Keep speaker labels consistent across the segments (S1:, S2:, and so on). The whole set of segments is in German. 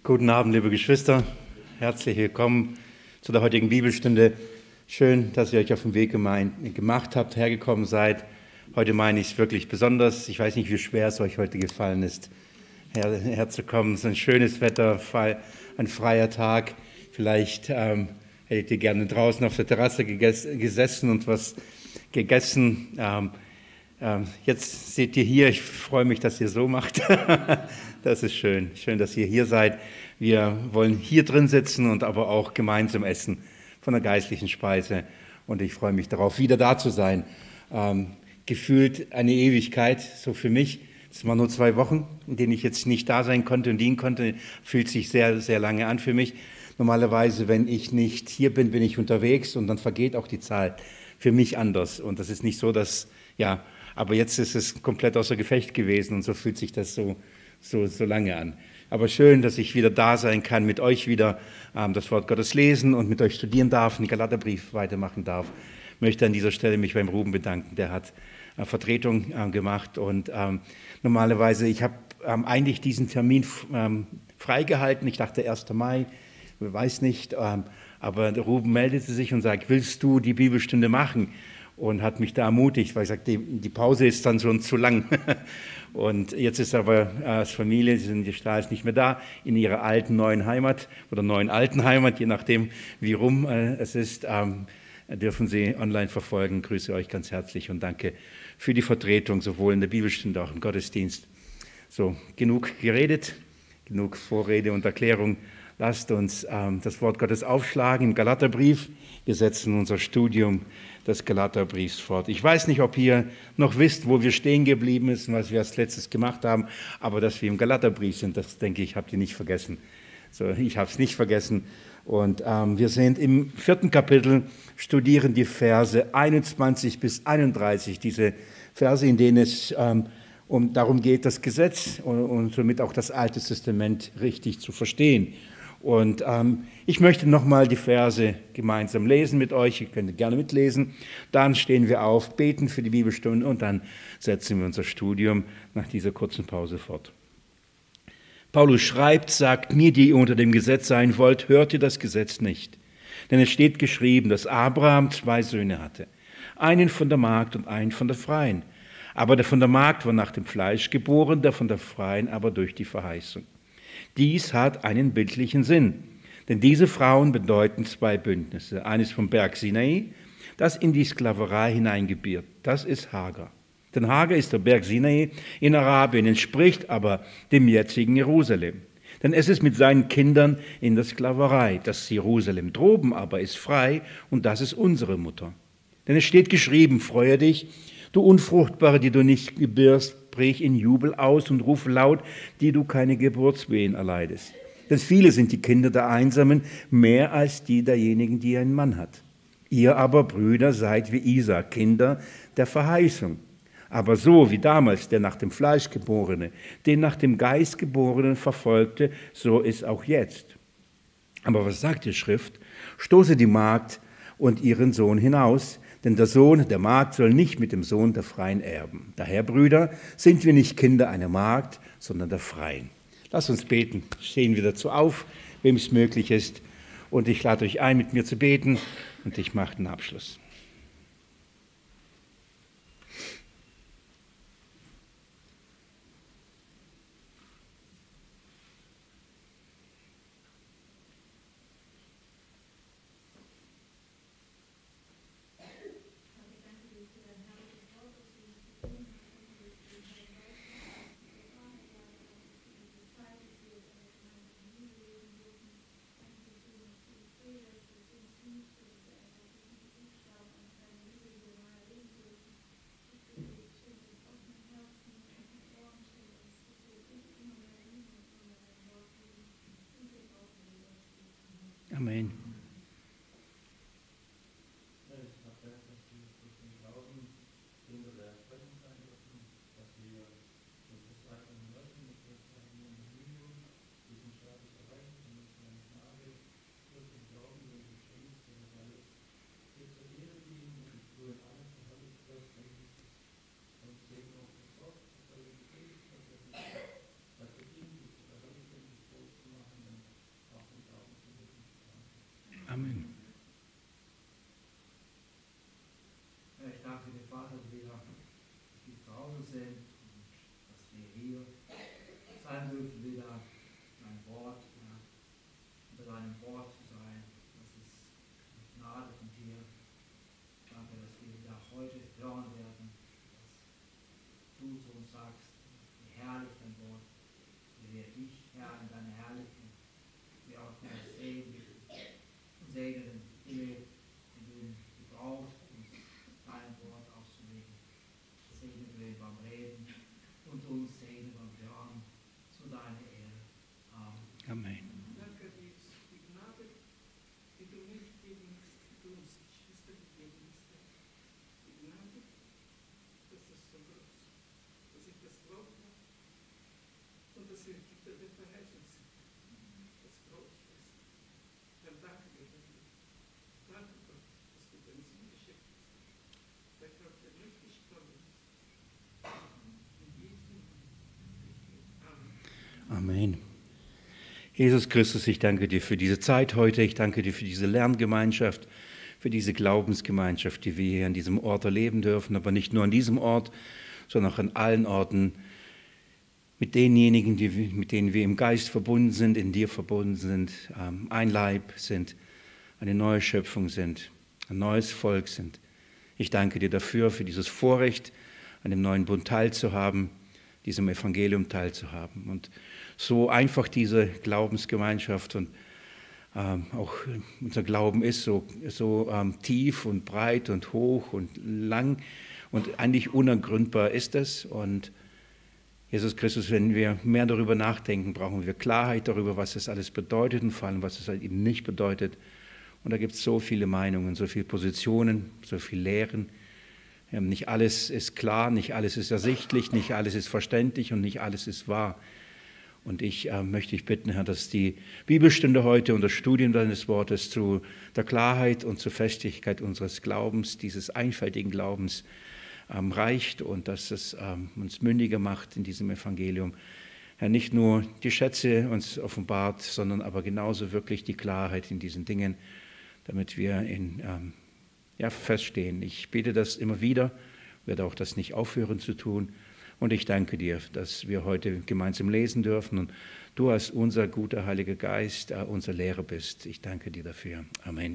S1: Guten Abend, liebe Geschwister. Herzlich willkommen zu der heutigen Bibelstunde. Schön, dass ihr euch auf den Weg gemacht habt, hergekommen seid. Heute meine ich es wirklich besonders. Ich weiß nicht, wie schwer es euch heute gefallen ist, herzukommen. Es ist ein schönes Wetter, ein freier Tag. Vielleicht hättet ihr gerne draußen auf der Terrasse gesessen und was gegessen. Jetzt seht ihr hier, ich freue mich, dass ihr so macht. Das ist schön. Schön, dass ihr hier seid. Wir wollen hier drin sitzen und aber auch gemeinsam essen von der geistlichen Speise. Und ich freue mich darauf, wieder da zu sein. Gefühlt eine Ewigkeit, so für mich. Es waren nur 2 Wochen, in denen ich jetzt nicht da sein konnte und dienen konnte. Fühlt sich sehr, sehr lange an für mich. Normalerweise, wenn ich nicht hier bin, bin ich unterwegs und dann vergeht auch die Zeit für mich anders. Und das ist nicht so, dass, ja, aber jetzt ist es komplett außer Gefecht gewesen und so fühlt sich das so lange an. Aber schön, dass ich wieder da sein kann, mit euch wieder das Wort Gottes lesen und mit euch studieren darf, den Galaterbrief weitermachen darf. Ich möchte an dieser Stelle mich beim Ruben bedanken, der hat Vertretung gemacht und normalerweise, ich habe eigentlich diesen Termin freigehalten, ich dachte 1. Mai, ich weiß nicht, aber der Ruben meldete sich und sagt, willst du die Bibelstunde machen? Und hat mich da ermutigt, weil ich sagte, die Pause ist dann schon zu lang. Und jetzt ist aber als Familie, die Stahl ist nicht mehr da, in ihrer alten neuen Heimat oder neuen alten Heimat, je nachdem wie rum es ist, dürfen Sie online verfolgen. Grüße euch ganz herzlich und danke für die Vertretung, sowohl in der Bibelstunde als auch im Gottesdienst. So, genug geredet, genug Vorrede und Erklärung. Lasst uns das Wort Gottes aufschlagen im Galaterbrief. Wir setzen unser Studium des Galaterbriefs fort. Ich weiß nicht, ob ihr noch wisst, wo wir stehen geblieben sind, was wir als letztes gemacht haben, aber dass wir im Galaterbrief sind, das denke ich, habt ihr nicht vergessen. So, ich habe es nicht vergessen. Und wir sind im 4. Kapitel, studieren die Verse 21 bis 31, diese Verse, in denen es darum geht, das Gesetz und somit auch das Alte Testament richtig zu verstehen. Und ich möchte nochmal die Verse gemeinsam lesen mit euch. Ihr könnt gerne mitlesen. Dann stehen wir auf, beten für die Bibelstunde und dann setzen wir unser Studium nach dieser kurzen Pause fort. Paulus schreibt, sagt mir, die ihr unter dem Gesetz sein wollt, hört ihr das Gesetz nicht. Denn es steht geschrieben, dass Abraham 2 Söhne hatte. Einen von der Magd und einen von der Freien. Aber der von der Magd war nach dem Fleisch geboren, der von der Freien aber durch die Verheißung. Dies hat einen bildlichen Sinn, denn diese Frauen bedeuten 2 Bündnisse. Eines vom Berg Sinai, das in die Sklaverei hineingebiert, das ist Hagar. Denn Hagar ist der Berg Sinai in Arabien, entspricht aber dem jetzigen Jerusalem. Denn es ist mit seinen Kindern in der Sklaverei. Das Jerusalem droben aber ist frei und das ist unsere Mutter. Denn es steht geschrieben, freue dich, du Unfruchtbare, die du nicht gebärst, brich in Jubel aus und ruf laut, die du keine Geburtswehen erleidest. Denn viele sind die Kinder der Einsamen, mehr als die derjenigen, die einen Mann hat. Ihr aber, Brüder, seid wie Isaak, Kinder der Verheißung. Aber so wie damals der nach dem Fleisch Geborene, den nach dem Geist Geborenen verfolgte, so ist auch jetzt. Aber was sagt die Schrift? Stoße die Magd und ihren Sohn hinaus, denn der Sohn der Magd soll nicht mit dem Sohn der Freien erben. Daher, Brüder, sind wir nicht Kinder einer Magd, sondern der Freien. Lasst uns beten. Stehen wir dazu auf, wem es möglich ist. Und ich lade euch ein, mit mir zu beten und ich mache den Abschluss.
S2: dürfen wieder dein Wort, unter deinem Wort zu sein. Das ist eine Gnade von dir. Danke, dass wir wieder heute hören werden, dass du zu uns sagst, wie herrlich dein Wort, wie wir dich, Herr, in deiner Herrlichkeit, wir auch mehr segnen und segnen den, den du brauchst, uns dein Wort auszulegen. Segne wir beim Reden und uns segne beim Hören zu deiner Ehre. Amen.
S1: Amen.
S3: Danke, Jesus, die Gnade, die du nicht gegen uns, Geschwister, gegeben hast. Die Gnade, das ist so groß, dass ich das glaube und dass wir der Verhältnis sind. Das glaube ich fest. Dann danke dir dafür. Danke Gott, dass du deinen Sohn geschickt hast. Der Gott, der nicht gestorben ist. In Jesu Namen. Amen.
S1: Amen. Jesus Christus, ich danke dir für diese Zeit heute. Ich danke dir für diese Lerngemeinschaft, für diese Glaubensgemeinschaft, die wir hier an diesem Ort erleben dürfen. Aber nicht nur an diesem Ort, sondern auch an allen Orten mit denjenigen, mit denen wir im Geist verbunden sind, in dir verbunden sind, ein Leib sind, eine neue Schöpfung sind, ein neues Volk sind. Ich danke dir dafür, für dieses Vorrecht, an dem neuen Bund teilzuhaben, diesem Evangelium teilzuhaben. Und so einfach diese Glaubensgemeinschaft und auch unser Glauben ist, so tief und breit und hoch und lang und eigentlich unergründbar ist es. Und Jesus Christus, wenn wir mehr darüber nachdenken, brauchen wir Klarheit darüber, was es alles bedeutet und vor allem, was es halt eben nicht bedeutet. Und da gibt es so viele Meinungen, so viele Positionen, so viele Lehren. Nicht alles ist klar, nicht alles ist ersichtlich, nicht alles ist verständlich und nicht alles ist wahr. Und ich möchte dich bitten, Herr, dass die Bibelstunde heute und das Studium deines Wortes zu der Klarheit und zur Festigkeit unseres Glaubens, dieses einfältigen Glaubens, reicht und dass es uns mündiger macht in diesem Evangelium. Herr, nicht nur die Schätze uns offenbart, sondern aber genauso wirklich die Klarheit in diesen Dingen, damit wir feststehen. Ich bete das immer wieder, werde auch das nicht aufhören zu tun. Und ich danke dir, dass wir heute gemeinsam lesen dürfen und du als unser guter Heiliger Geist unser Lehrer bist. Ich danke dir dafür. Amen.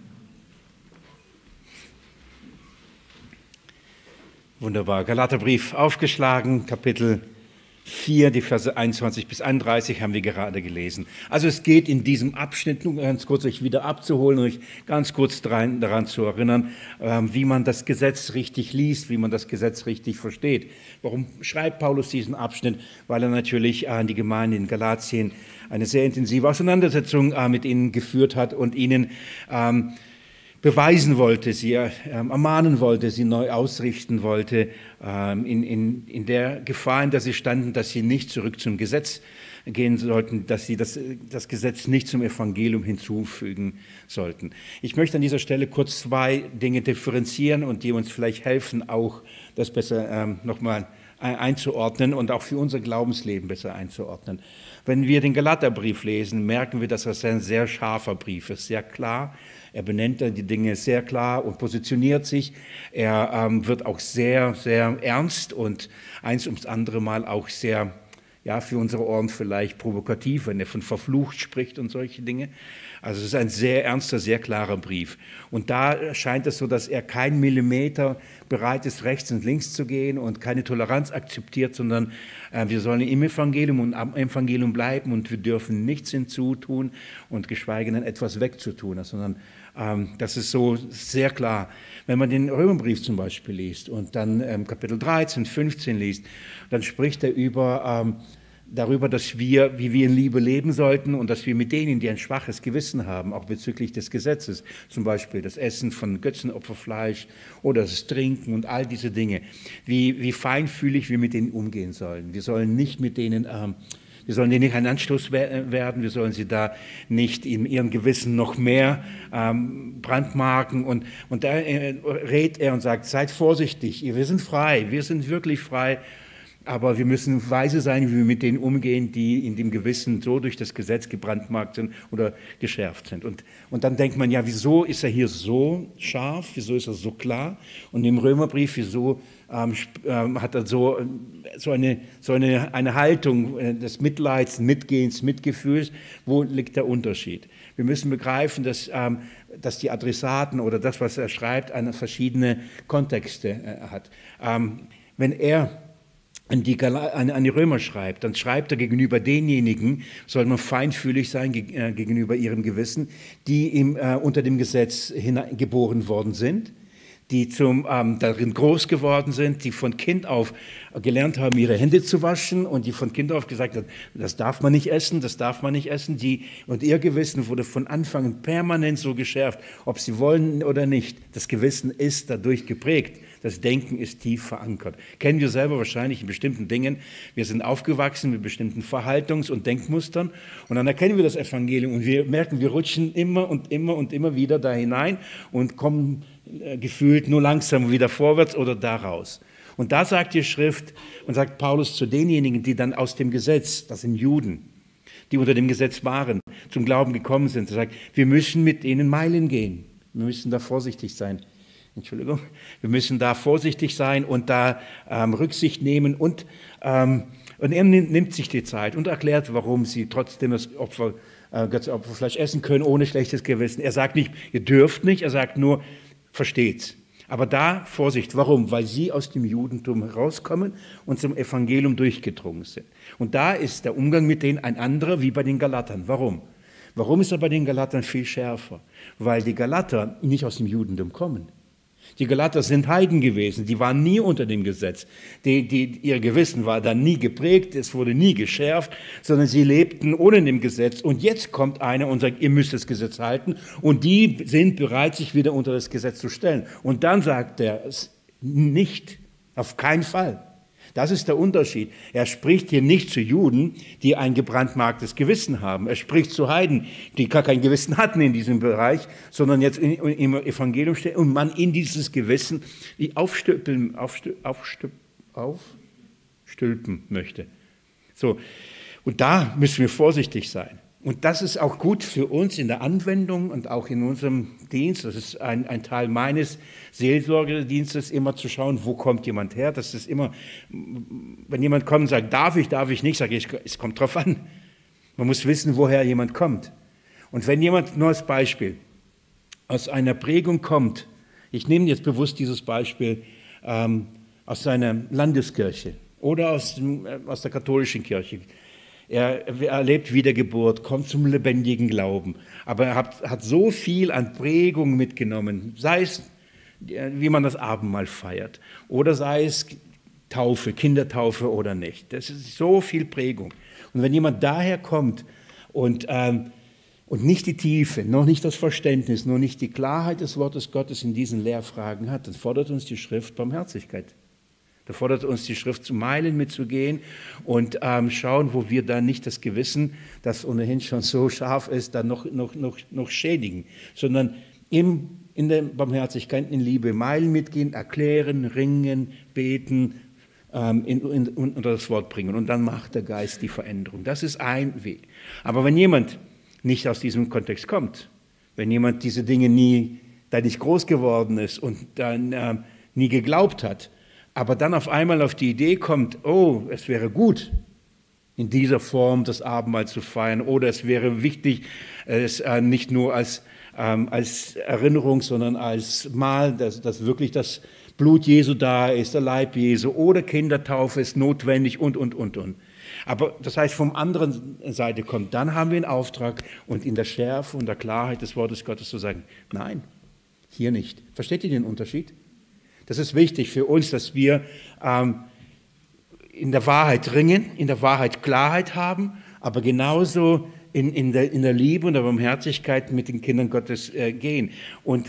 S1: Wunderbar. Galaterbrief aufgeschlagen, Kapitel 4, die Verse 21 bis 31 haben wir gerade gelesen. Also es geht in diesem Abschnitt, nur ganz kurz euch wieder abzuholen und euch ganz kurz daran zu erinnern, wie man das Gesetz richtig liest, wie man das Gesetz richtig versteht. Warum schreibt Paulus diesen Abschnitt? Weil er natürlich an die Gemeinde in Galatien eine sehr intensive Auseinandersetzung mit ihnen geführt hat und ihnen beweisen wollte, sie ermahnen wollte, sie neu ausrichten wollte, in der Gefahr, in der sie standen, dass sie nicht zurück zum Gesetz gehen sollten, dass sie das Gesetz nicht zum Evangelium hinzufügen sollten. Ich möchte an dieser Stelle kurz zwei Dinge differenzieren und die uns vielleicht helfen, auch das besser nochmal einzuordnen und auch für unser Glaubensleben besser einzuordnen. Wenn wir den Galaterbrief lesen, merken wir, dass das ein sehr scharfer Brief ist, sehr klar. Er benennt die Dinge sehr klar und positioniert sich. Er wird auch sehr, sehr ernst und eins ums andere Mal auch sehr, für unsere Ohren vielleicht provokativ, wenn er von verflucht spricht und solche Dinge. Also es ist ein sehr ernster, sehr klarer Brief. Und da scheint es so, dass er kein Millimeter bereit ist, rechts und links zu gehen und keine Toleranz akzeptiert, sondern wir sollen im Evangelium und am Evangelium bleiben und wir dürfen nichts hinzutun und geschweige denn etwas wegzutun, sondern das ist so sehr klar. Wenn man den Römerbrief zum Beispiel liest und dann Kapitel 13, 15 liest, dann spricht er darüber, dass wir, wie wir in Liebe leben sollten und dass wir mit denen, die ein schwaches Gewissen haben, auch bezüglich des Gesetzes, zum Beispiel das Essen von Götzenopferfleisch oder das Trinken und all diese Dinge, wie feinfühlig wir mit denen umgehen sollen. Wir sollen nicht mit denen wir sollen denen nicht ein Anstoß werden, wir sollen sie da nicht in ihrem Gewissen noch mehr brandmarken. Und da rät er und sagt, seid vorsichtig, wir sind frei, wir sind wirklich frei. Aber wir müssen weise sein, wie wir mit denen umgehen, die in dem Gewissen so durch das Gesetz gebrandmarkt sind oder geschärft sind. Und dann denkt man, ja, wieso ist er hier so scharf, wieso ist er so klar? Und im Römerbrief, wieso hat er so eine Haltung des Mitleids, Mitgehens, Mitgefühls? Wo liegt der Unterschied? Wir müssen begreifen, dass die Adressaten oder das, was er schreibt, verschiedene Kontexte hat. Wenn er an die Römer schreibt, dann schreibt er gegenüber denjenigen, soll man feinfühlig sein gegenüber ihrem Gewissen, die unter dem Gesetz geboren worden sind, die darin groß geworden sind, die von Kind auf gelernt haben, ihre Hände zu waschen und die von Kind auf gesagt haben, das darf man nicht essen, das darf man nicht essen. Und ihr Gewissen wurde von Anfang an permanent so geschärft, ob sie wollen oder nicht. Das Gewissen ist dadurch geprägt. Das Denken ist tief verankert. Kennen wir selber wahrscheinlich in bestimmten Dingen. Wir sind aufgewachsen mit bestimmten Verhaltungs- und Denkmustern und dann erkennen wir das Evangelium und wir merken, wir rutschen immer und immer und immer wieder da hinein und kommen gefühlt nur langsam wieder vorwärts oder da raus. Und da sagt die Schrift und sagt Paulus zu denjenigen, die dann aus dem Gesetz, das sind Juden, die unter dem Gesetz waren, zum Glauben gekommen sind, er sagt, wir müssen mit ihnen Meilen gehen. Wir müssen da vorsichtig sein. Entschuldigung. Wir müssen da vorsichtig sein und da Rücksicht nehmen und er nimmt sich die Zeit und erklärt, warum sie trotzdem das Götzenopferfleisch essen können, ohne schlechtes Gewissen. Er sagt nicht, ihr dürft nicht, er sagt nur, versteht's. Aber da Vorsicht, warum? Weil sie aus dem Judentum herauskommen und zum Evangelium durchgedrungen sind. Und da ist der Umgang mit denen ein anderer wie bei den Galatern. Warum? Warum ist er bei den Galatern viel schärfer? Weil die Galater nicht aus dem Judentum kommen. Die Galater sind Heiden gewesen, die waren nie unter dem Gesetz. Ihr Gewissen war dann nie geprägt, es wurde nie geschärft, sondern sie lebten ohne dem Gesetz. Und jetzt kommt einer und sagt, ihr müsst das Gesetz halten. Und die sind bereit, sich wieder unter das Gesetz zu stellen. Und dann sagt er es nicht, auf keinen Fall. Das ist der Unterschied. Er spricht hier nicht zu Juden, die ein gebrandmarktes Gewissen haben. Er spricht zu Heiden, die gar kein Gewissen hatten in diesem Bereich, sondern jetzt im Evangelium steht und man in dieses Gewissen aufstülpen möchte. So. Und da müssen wir vorsichtig sein. Und das ist auch gut für uns in der Anwendung und auch in unserem Dienst. Das ist ein Teil meines Seelsorgedienstes, immer zu schauen, wo kommt jemand her. Das ist immer, wenn jemand kommt und sagt, darf ich nicht, sage ich, es kommt drauf an. Man muss wissen, woher jemand kommt. Und wenn jemand, nur als Beispiel, aus einer Prägung kommt, ich nehme jetzt bewusst dieses Beispiel aus seiner Landeskirche oder aus der katholischen Kirche. Er erlebt Wiedergeburt, kommt zum lebendigen Glauben. Aber er hat so viel an Prägung mitgenommen, sei es, wie man das Abendmahl feiert, oder sei es Taufe, Kindertaufe oder nicht. Das ist so viel Prägung. Und wenn jemand daher kommt und nicht die Tiefe, noch nicht das Verständnis, noch nicht die Klarheit des Wortes Gottes in diesen Lehrfragen hat, dann fordert uns die Schrift Barmherzigkeit. Da fordert uns die Schrift, zu Meilen mitzugehen und schauen, wo wir dann nicht das Gewissen, das ohnehin schon so scharf ist, dann noch schädigen, sondern in der Barmherzigkeit, in Liebe Meilen mitgehen, erklären, ringen, beten, unter das Wort bringen. Und dann macht der Geist die Veränderung. Das ist ein Weg. Aber wenn jemand nicht aus diesem Kontext kommt, wenn jemand diese Dinge da nicht groß geworden ist und dann nie geglaubt hat, aber dann auf einmal auf die Idee kommt, oh, es wäre gut, in dieser Form das Abendmahl zu feiern, oder es wäre wichtig, es nicht nur als Erinnerung, sondern als Mahl, dass wirklich das Blut Jesu da ist, der Leib Jesu, oder Kindertaufe ist notwendig und. Aber das heißt, vom anderen Seite kommt, dann haben wir einen Auftrag und in der Schärfe und der Klarheit des Wortes Gottes zu sagen, nein, hier nicht. Versteht ihr den Unterschied? Das ist wichtig für uns, dass wir in der Wahrheit ringen, in der Wahrheit Klarheit haben, aber genauso in der Liebe und der Barmherzigkeit mit den Kindern Gottes gehen. Und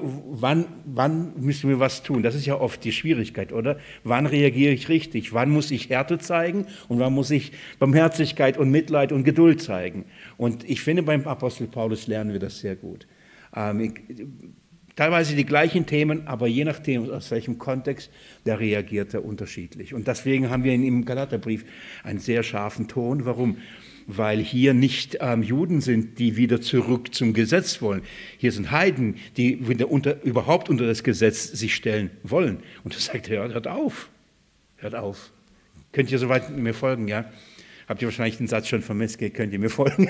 S1: wann müssen wir was tun? Das ist ja oft die Schwierigkeit, oder? Wann reagiere ich richtig? Wann muss ich Härte zeigen? Und wann muss ich Barmherzigkeit und Mitleid und Geduld zeigen? Und ich finde, beim Apostel Paulus lernen wir das sehr gut. teilweise die gleichen Themen, aber je nachdem, aus welchem Kontext, da reagiert er unterschiedlich. Und deswegen haben wir im Galaterbrief einen sehr scharfen Ton. Warum? Weil hier nicht Juden sind, die wieder zurück zum Gesetz wollen. Hier sind Heiden, die überhaupt unter das Gesetz sich stellen wollen. Und da sagt er, hört auf, hört auf. Könnt ihr soweit mir folgen, ja? Habt ihr wahrscheinlich den Satz schon vermisst, könnt ihr mir folgen?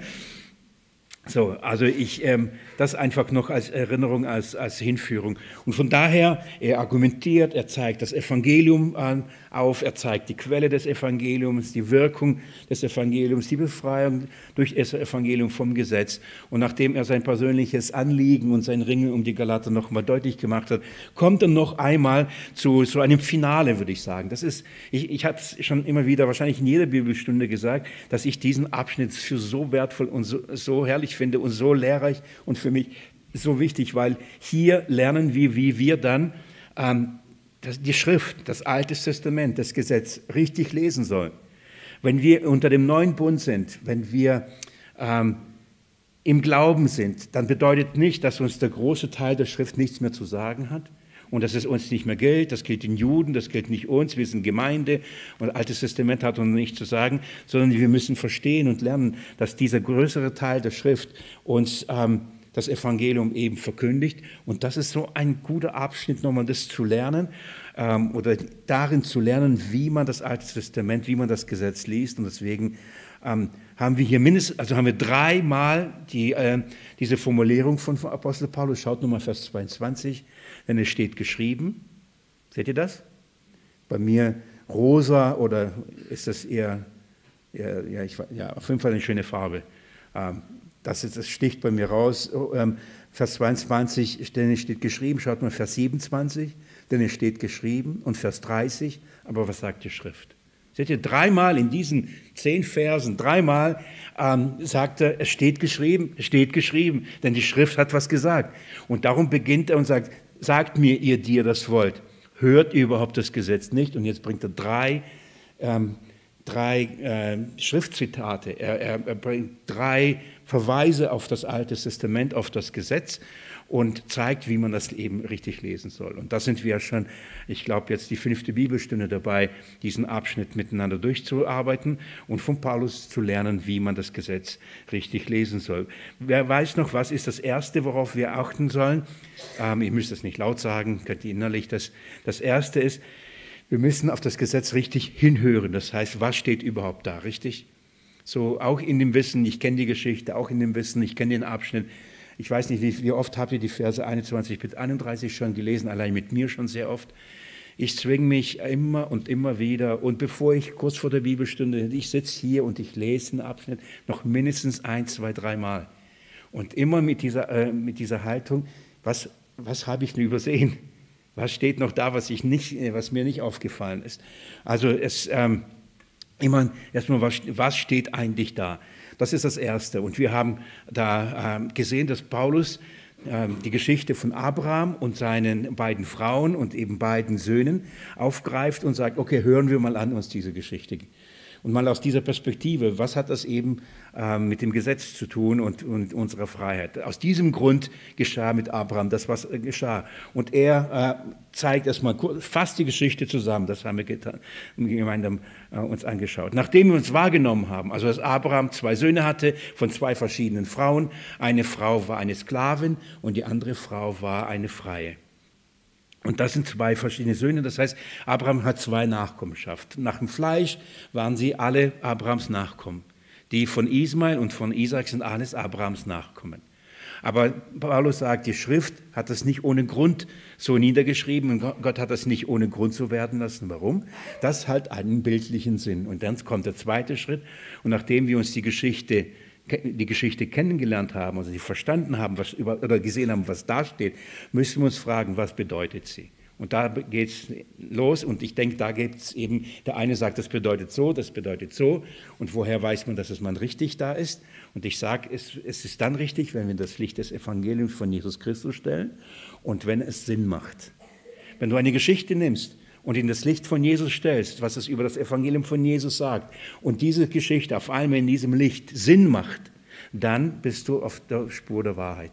S1: So, also das einfach noch als Erinnerung, als Hinführung. Und von daher, er argumentiert, er zeigt das Evangelium auf, er zeigt die Quelle des Evangeliums, die Wirkung des Evangeliums, die Befreiung durch das Evangelium vom Gesetz. Und nachdem er sein persönliches Anliegen und sein Ringen um die Galater noch mal deutlich gemacht hat, kommt er noch einmal zu einem Finale, würde ich sagen. Das ist, ich habe es schon immer wieder, wahrscheinlich in jeder Bibelstunde gesagt, dass ich diesen Abschnitt für so wertvoll und so herrlich finde und so lehrreich und für mich so wichtig, weil hier lernen wir, wie wir dann die Schrift, das Alte Testament, das Gesetz richtig lesen sollen. Wenn wir unter dem neuen Bund sind, wenn wir im Glauben sind, dann bedeutet nicht, dass uns der große Teil der Schrift nichts mehr zu sagen hat und dass es uns nicht mehr gilt. Das gilt den Juden, das gilt nicht uns, wir sind Gemeinde und das Alte Testament hat uns nichts zu sagen, sondern wir müssen verstehen und lernen, dass dieser größere Teil der Schrift uns das Evangelium eben verkündigt. Und das ist so ein guter Abschnitt, nochmal das zu lernen oder darin zu lernen, wie man das Alte Testament, wie man das Gesetz liest. Und deswegen haben wir hier haben wir dreimal diese Formulierung von Apostel Paulus. Schaut nochmal Vers 22, denn es steht geschrieben. Seht ihr das? Bei mir rosa oder ist das eher auf jeden Fall eine schöne Farbe. Das sticht bei mir raus. Vers 22, denn es steht geschrieben, schaut mal Vers 27, denn es steht geschrieben und Vers 30, aber was sagt die Schrift? Seht ihr, dreimal in diesen 10 Versen, dreimal sagt er, es steht geschrieben, denn die Schrift hat was gesagt. Und darum beginnt er und sagt mir, ihr, die ihr das wollt, hört ihr überhaupt das Gesetz nicht? Und jetzt bringt er drei Schriftzitate, er bringt 3 Verweise auf das Alte Testament, auf das Gesetz und zeigt, wie man das eben richtig lesen soll. Und da sind wir ja schon, ich glaube, jetzt die 5. Bibelstunde dabei, diesen Abschnitt miteinander durchzuarbeiten und von Paulus zu lernen, wie man das Gesetz richtig lesen soll. Wer weiß noch, was ist das Erste, worauf wir achten sollen? Ihr müsst das nicht laut sagen, könnt ihr innerlich. Das Erste ist, wir müssen auf das Gesetz richtig hinhören. Das heißt, was steht überhaupt da, richtig? So auch in dem Wissen, ich kenne die Geschichte, auch in dem Wissen, ich kenne den Abschnitt. Ich weiß nicht, wie oft habt ihr die Verse 21 bis 31 schon gelesen, allein mit mir schon sehr oft. Ich zwinge mich immer und immer wieder und bevor ich kurz vor der Bibelstunde, ich sitze hier und ich lese den Abschnitt noch mindestens 1, 2, 3 Mal. Und immer mit dieser Haltung, was habe ich denn übersehen? Was steht noch da, was mir nicht aufgefallen ist? Also immer erstmal, was steht eigentlich da? Das ist das Erste. Und wir haben da gesehen, dass Paulus die Geschichte von Abraham und seinen beiden Frauen und eben beiden Söhnen aufgreift und sagt, okay, hören wir mal an uns diese Geschichte. Und mal aus dieser Perspektive, was hat das eben mit dem Gesetz zu tun und unserer Freiheit? Aus diesem Grund geschah mit Abraham das, was geschah. Und er zeigt erstmal fast die Geschichte zusammen, das haben wir gemeinsam uns angeschaut. Nachdem wir uns wahrgenommen haben, also dass Abraham 2 Söhne hatte von 2 verschiedenen Frauen, eine Frau war eine Sklavin und die andere Frau war eine Freie. Und das sind 2 verschiedene Söhne, das heißt, Abraham hat 2 Nachkommenschaft. Nach dem Fleisch waren sie alle Abrahams Nachkommen. Die von Ismael und von Isaak sind alles Abrahams Nachkommen. Aber Paulus sagt, die Schrift hat das nicht ohne Grund so niedergeschrieben und Gott hat das nicht ohne Grund so werden lassen. Warum? Das hat einen bildlichen Sinn. Und dann kommt der zweite Schritt. Und nachdem wir uns die Geschichte kennengelernt haben, also sie verstanden haben oder gesehen haben, was da steht, müssen wir uns fragen, was bedeutet sie? Und da geht es los und ich denke, da gibt es eben, der eine sagt, das bedeutet so und woher weiß man, dass es mal richtig da ist? Und ich sage, es ist dann richtig, wenn wir das Licht des Evangeliums von Jesus Christus stellen und wenn es Sinn macht. Wenn du eine Geschichte nimmst und in das Licht von Jesus stellst, was es über das Evangelium von Jesus sagt und diese Geschichte auf einmal in diesem Licht Sinn macht, dann bist du auf der Spur der Wahrheit.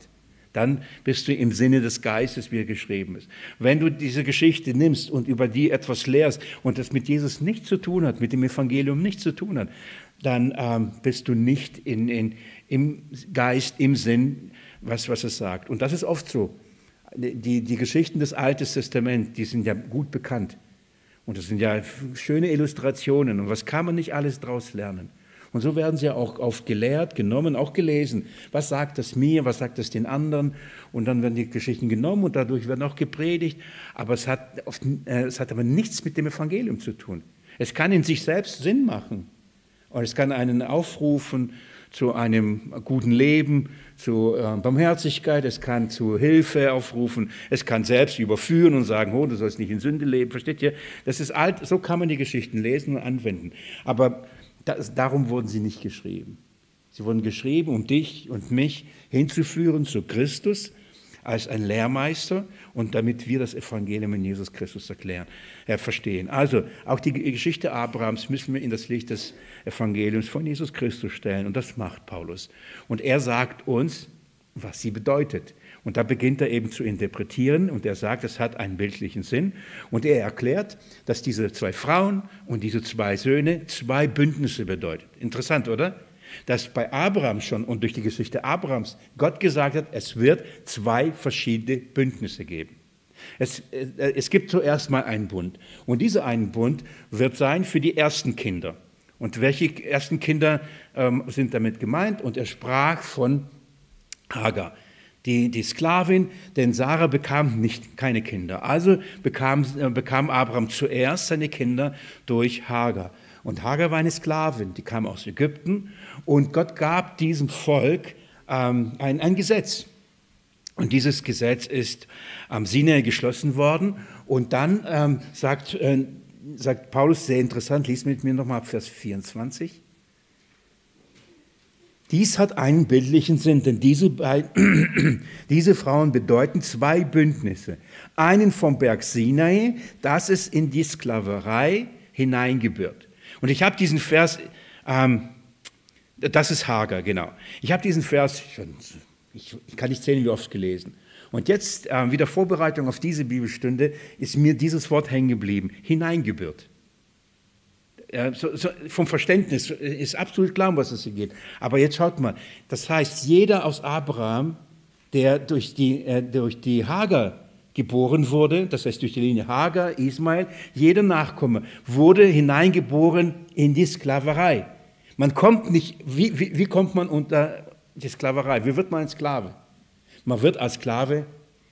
S1: Dann bist du im Sinne des Geistes, wie er geschrieben ist. Wenn du diese Geschichte nimmst und über die etwas lehrst und das mit Jesus nichts zu tun hat, mit dem Evangelium nichts zu tun hat, dann bist du nicht im Geist, im Sinn, was es sagt. Und das ist oft so. Die Geschichten des Alten Testaments, die sind ja gut bekannt. Und das sind ja schöne Illustrationen. Und was kann man nicht alles daraus lernen? Und so werden sie ja auch oft gelehrt, genommen, auch gelesen. Was sagt das mir, was sagt das den anderen? Und dann werden die Geschichten genommen und dadurch werden auch gepredigt. Aber es hat aber nichts mit dem Evangelium zu tun. Es kann in sich selbst Sinn machen. Und es kann einen aufrufen zu einem guten Leben, zu Barmherzigkeit, es kann zu Hilfe aufrufen, es kann selbst überführen und sagen, oh, du sollst nicht in Sünde leben, versteht ihr? Das ist alt, so kann man die Geschichten lesen und anwenden. Aber darum wurden sie nicht geschrieben. Sie wurden geschrieben, um dich und mich hinzuführen zu Christus als ein Lehrmeister und damit wir das Evangelium in Jesus Christus verstehen. Also auch die Geschichte Abrahams müssen wir in das Licht des Evangeliums von Jesus Christus stellen und das macht Paulus. Und er sagt uns, was sie bedeutet. Und da beginnt er eben zu interpretieren und er sagt, es hat einen bildlichen Sinn. Und er erklärt, dass diese 2 Frauen und diese 2 Söhne 2 Bündnisse bedeuten. Interessant, oder? Dass bei Abraham schon und durch die Geschichte Abrahams Gott gesagt hat, es wird 2 verschiedene Bündnisse geben. Es gibt zuerst mal einen Bund. Und dieser einen Bund wird sein für die ersten Kinder. Und welche ersten Kinder sind damit gemeint? Und er sprach von Hagar. Die Sklavin, denn Sarah bekam keine Kinder. Also bekam Abraham zuerst seine Kinder durch Hagar. Und Hagar war eine Sklavin, die kam aus Ägypten. Und Gott gab diesem Volk ein Gesetz. Und dieses Gesetz ist am Sinai geschlossen worden. Und dann sagt Paulus, sehr interessant, lies mit mir nochmal ab Vers 24. Dies hat einen bildlichen Sinn, denn diese Frauen bedeuten 2 Bündnisse. Einen vom Berg Sinai, das es in die Sklaverei hineingebührt. Und ich habe diesen Vers, das ist Hagar, genau. Ich habe diesen Vers, ich kann nicht zählen, wie oft gelesen. Und jetzt, wieder Vorbereitung auf diese Bibelstunde, ist mir dieses Wort hängen geblieben, hineingebührt. Vom Verständnis ist absolut klar, um was es hier geht. Aber jetzt schaut mal, das heißt, jeder aus Abraham, der durch die Hagar geboren wurde, das heißt durch die Linie Hagar, Ismael, jeder Nachkomme wurde hineingeboren in die Sklaverei. Man kommt nicht, wie kommt man unter die Sklaverei? Wie wird man ein Sklave? Man wird als Sklave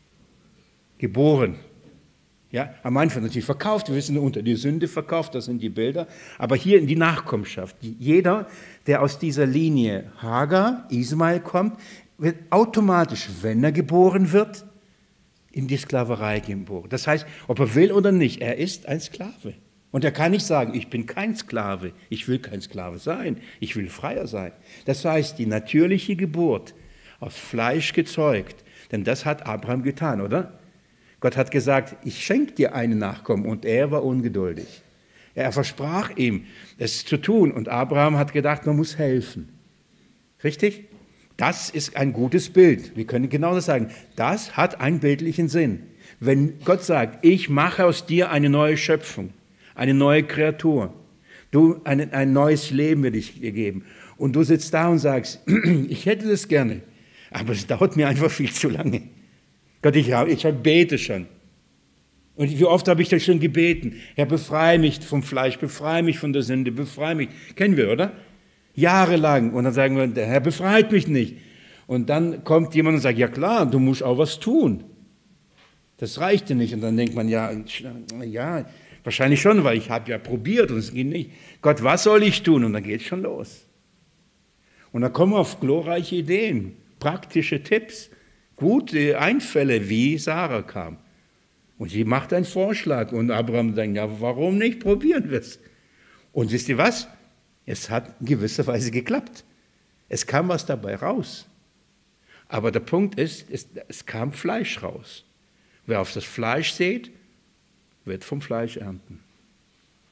S1: geboren. Ja, am Anfang natürlich verkauft, wir wissen unter die Sünde verkauft, das sind die Bilder, aber hier in die Nachkommenschaft. Jeder, der aus dieser Linie Hagar, Ismael kommt, wird automatisch, wenn er geboren wird, in die Sklaverei geboren. Das heißt, ob er will oder nicht, er ist ein Sklave. Und er kann nicht sagen, ich bin kein Sklave, ich will kein Sklave sein, ich will freier sein. Das heißt, die natürliche Geburt, aus Fleisch gezeugt, denn das hat Abraham getan, oder? Gott hat gesagt, ich schenke dir einen Nachkommen und er war ungeduldig. Er versprach ihm, es zu tun und Abraham hat gedacht, man muss helfen. Richtig? Das ist ein gutes Bild. Wir können genau das sagen. Das hat einen bildlichen Sinn. Wenn Gott sagt, ich mache aus dir eine neue Schöpfung, eine neue Kreatur, ein neues Leben will ich dir geben und du sitzt da und sagst, ich hätte das gerne, aber es dauert mir einfach viel zu lange. Gott, ich bete schon. Und wie oft habe ich das schon gebeten? Herr, befreie mich vom Fleisch, befreie mich von der Sünde, befreie mich. Kennen wir, oder? Jahrelang. Und dann sagen wir, der Herr befreit mich nicht. Und dann kommt jemand und sagt, ja klar, du musst auch was tun. Das reicht dir nicht. Und dann denkt man, ja, wahrscheinlich schon, weil ich habe ja probiert und es geht nicht. Gott, was soll ich tun? Und dann geht es schon los. Und dann kommen wir auf glorreiche Ideen, praktische Tipps. Gute Einfälle, wie Sarah kam. Und sie macht einen Vorschlag. Und Abraham sagt, ja, warum nicht? Probieren wir es. Und wisst ihr was? Es hat in gewisser Weise geklappt. Es kam was dabei raus. Aber der Punkt ist, es kam Fleisch raus. Wer auf das Fleisch sät, wird vom Fleisch ernten.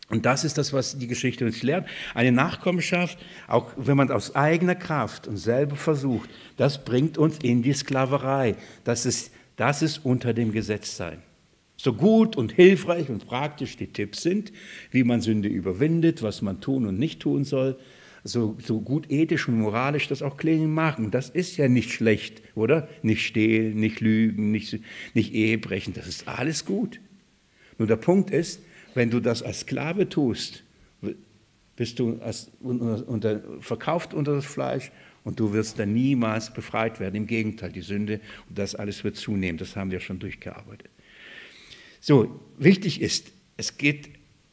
S1: Und das ist das, was die Geschichte uns lehrt. Eine Nachkommenschaft, auch wenn man aus eigener Kraft und selber versucht, das bringt uns in die Sklaverei. Das ist unter dem Gesetz sein. So gut und hilfreich und praktisch die Tipps sind, wie man Sünde überwindet, was man tun und nicht tun soll, so gut ethisch und moralisch das auch klingen mag. Und das ist ja nicht schlecht, oder? Nicht stehlen, nicht lügen, nicht Ehe brechen, das ist alles gut. Nur der Punkt ist, wenn du das als Sklave tust, bist du verkauft unter das Fleisch und du wirst dann niemals befreit werden. Im Gegenteil, die Sünde und das alles wird zunehmen. Das haben wir schon durchgearbeitet. So, wichtig ist, es geht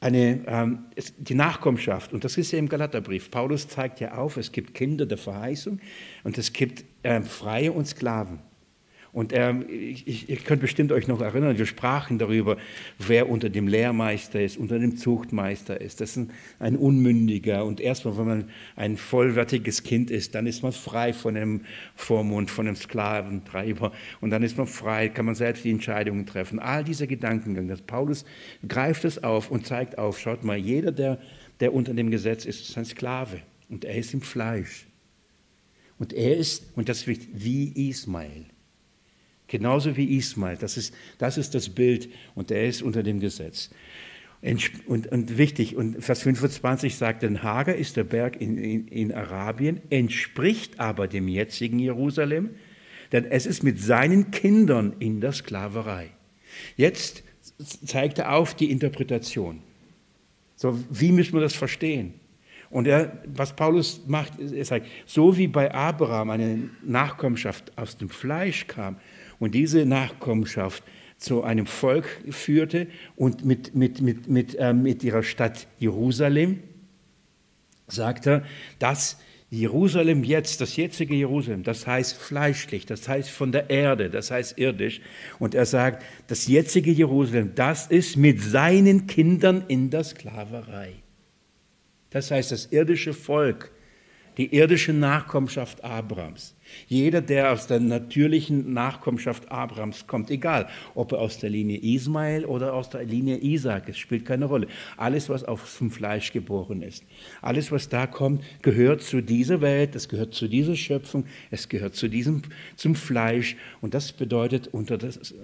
S1: die Nachkommenschaft, und das ist ja im Galaterbrief. Paulus zeigt ja auf, es gibt Kinder der Verheißung und es gibt Freie und Sklaven. Und ihr könnt bestimmt euch noch erinnern, wir sprachen darüber, wer unter dem Lehrmeister ist, unter dem Zuchtmeister ist. Das ist ein Unmündiger. Und erstmal, wenn man ein vollwertiges Kind ist, dann ist man frei von dem Vormund, von dem Sklaventreiber. Und dann ist man frei, kann man selbst die Entscheidungen treffen. All dieser Gedankengang, das Paulus greift es auf und zeigt auf, schaut mal, jeder, der unter dem Gesetz ist, ist ein Sklave. Und er ist im Fleisch. Und er ist, und das ist wichtig, wie Ismael. Genauso wie Ismael, das ist das Bild und er ist unter dem Gesetz. Und wichtig, und Vers 25 sagt, denn Hagar ist der Berg in Arabien, entspricht aber dem jetzigen Jerusalem, denn es ist mit seinen Kindern in der Sklaverei. Jetzt zeigt er auf die Interpretation. So, wie müssen wir das verstehen? Und was Paulus macht, er sagt, so wie bei Abraham eine Nachkommenschaft aus dem Fleisch kam, und diese Nachkommenschaft zu einem Volk führte und mit ihrer Stadt Jerusalem, sagt er, dass Jerusalem jetzt, das jetzige Jerusalem, das heißt fleischlich, das heißt von der Erde, das heißt irdisch. Und er sagt, das jetzige Jerusalem, das ist mit seinen Kindern in der Sklaverei. Das heißt, das irdische Volk, die irdische Nachkommenschaft Abrahams. Jeder, der aus der natürlichen Nachkommenschaft Abrahams kommt, egal, ob er aus der Linie Ismael oder aus der Linie Isaak ist, spielt keine Rolle. Alles, was aus dem Fleisch geboren ist, alles, was da kommt, gehört zu dieser Welt, es gehört zu dieser Schöpfung, es gehört zum Fleisch. Und das bedeutet, unter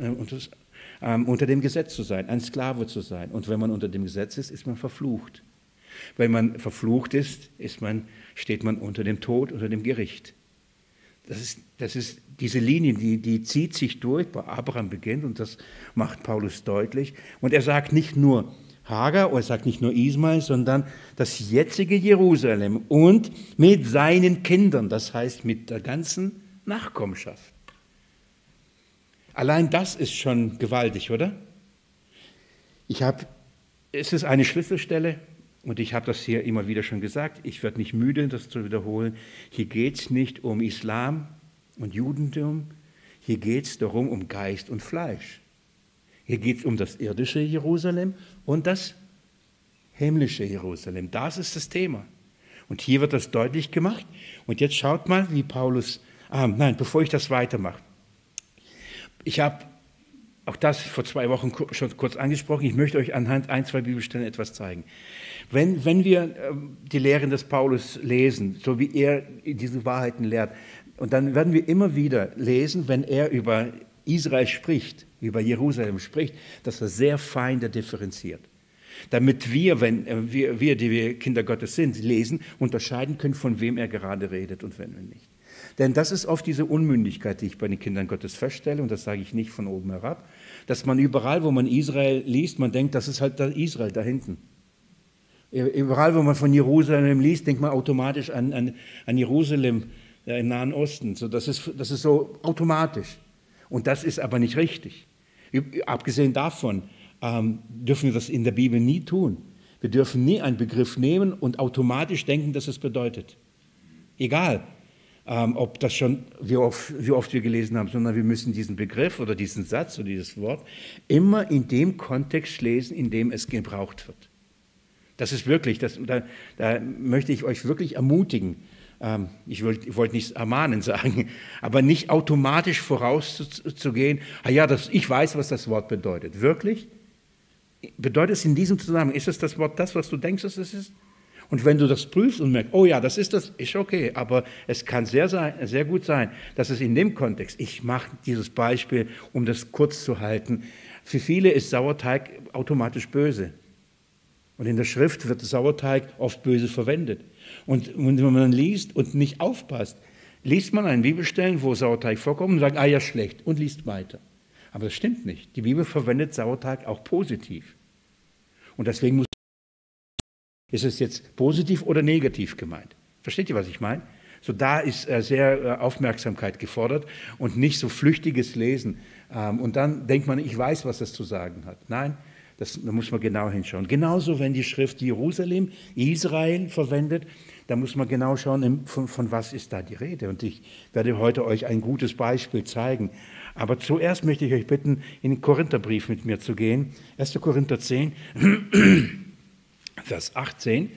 S1: dem Gesetz zu sein, ein Sklave zu sein. Und wenn man unter dem Gesetz ist man verflucht. Wenn man verflucht ist, steht man unter dem Tod, unter dem Gericht. Das ist diese Linie, die zieht sich durch, bei Abraham beginnt, und das macht Paulus deutlich. Und er sagt nicht nur Hagar, er sagt nicht nur Ismael, sondern das jetzige Jerusalem und mit seinen Kindern, das heißt mit der ganzen Nachkommenschaft. Allein das ist schon gewaltig, oder? Es ist eine Schlüsselstelle. Und ich habe das hier immer wieder schon gesagt, ich werde nicht müde, das zu wiederholen. Hier geht es nicht um Islam und Judentum, hier geht es darum, um Geist und Fleisch. Hier geht es um das irdische Jerusalem und das himmlische Jerusalem. Das ist das Thema. Und hier wird das deutlich gemacht. Und jetzt schaut mal, wie Paulus, bevor ich das weitermache. Ich habe auch das vor 2 Wochen schon kurz angesprochen. Ich möchte euch anhand 1-2 Bibelstellen etwas zeigen. Wenn wir die Lehren des Paulus lesen, so wie er diese Wahrheiten lehrt, und dann werden wir immer wieder lesen, wenn er über Israel spricht, über Jerusalem spricht, dass er sehr fein differenziert. Damit wir, wenn die wir Kinder Gottes sind, lesen, unterscheiden können, von wem er gerade redet und wenn nicht. Denn das ist oft diese Unmündigkeit, die ich bei den Kindern Gottes feststelle, und das sage ich nicht von oben herab, dass man überall, wo man Israel liest, man denkt, das ist halt Israel da hinten. Überall, wo man von Jerusalem liest, denkt man automatisch an Jerusalem im Nahen Osten. So, das ist so automatisch. Und das ist aber nicht richtig. Abgesehen davon dürfen wir das in der Bibel nie tun. Wir dürfen nie einen Begriff nehmen und automatisch denken, dass es bedeutet. Egal, ob das schon, wie oft wir gelesen haben, sondern wir müssen diesen Begriff oder diesen Satz oder dieses Wort immer in dem Kontext lesen, in dem es gebraucht wird. Das ist wirklich, da möchte ich euch wirklich ermutigen. Ich wollte nicht ermahnen sagen, aber nicht automatisch vorauszugehen, ich weiß, was das Wort bedeutet. Wirklich? bedeutet es in diesem Zusammenhang, ist es das Wort das, was du denkst, dass es ist? Und wenn du das prüfst und merkst, oh ja, das ist okay, aber es kann sehr gut sein, dass es in dem Kontext, ich mache dieses Beispiel, um das kurz zu halten, für viele ist Sauerteig automatisch böse. Und in der Schrift wird Sauerteig oft böse verwendet. Und wenn man liest und nicht aufpasst, liest man an Bibelstellen, wo Sauerteig vorkommt und sagt, ah ja, schlecht, und liest weiter. Aber das stimmt nicht. Die Bibel verwendet Sauerteig auch positiv. Und deswegen ist es jetzt positiv oder negativ gemeint. Versteht ihr, was ich meine? So, da ist sehr Aufmerksamkeit gefordert und nicht so flüchtiges Lesen. Und dann denkt man, ich weiß, was das zu sagen hat. Nein, da muss man genau hinschauen. Genauso, wenn die Schrift Jerusalem, Israel verwendet, da muss man genau schauen, von was ist da die Rede. Und ich werde heute euch ein gutes Beispiel zeigen. Aber zuerst möchte ich euch bitten, in den Korintherbrief mit mir zu gehen. 1. Korinther 10, Vers 18.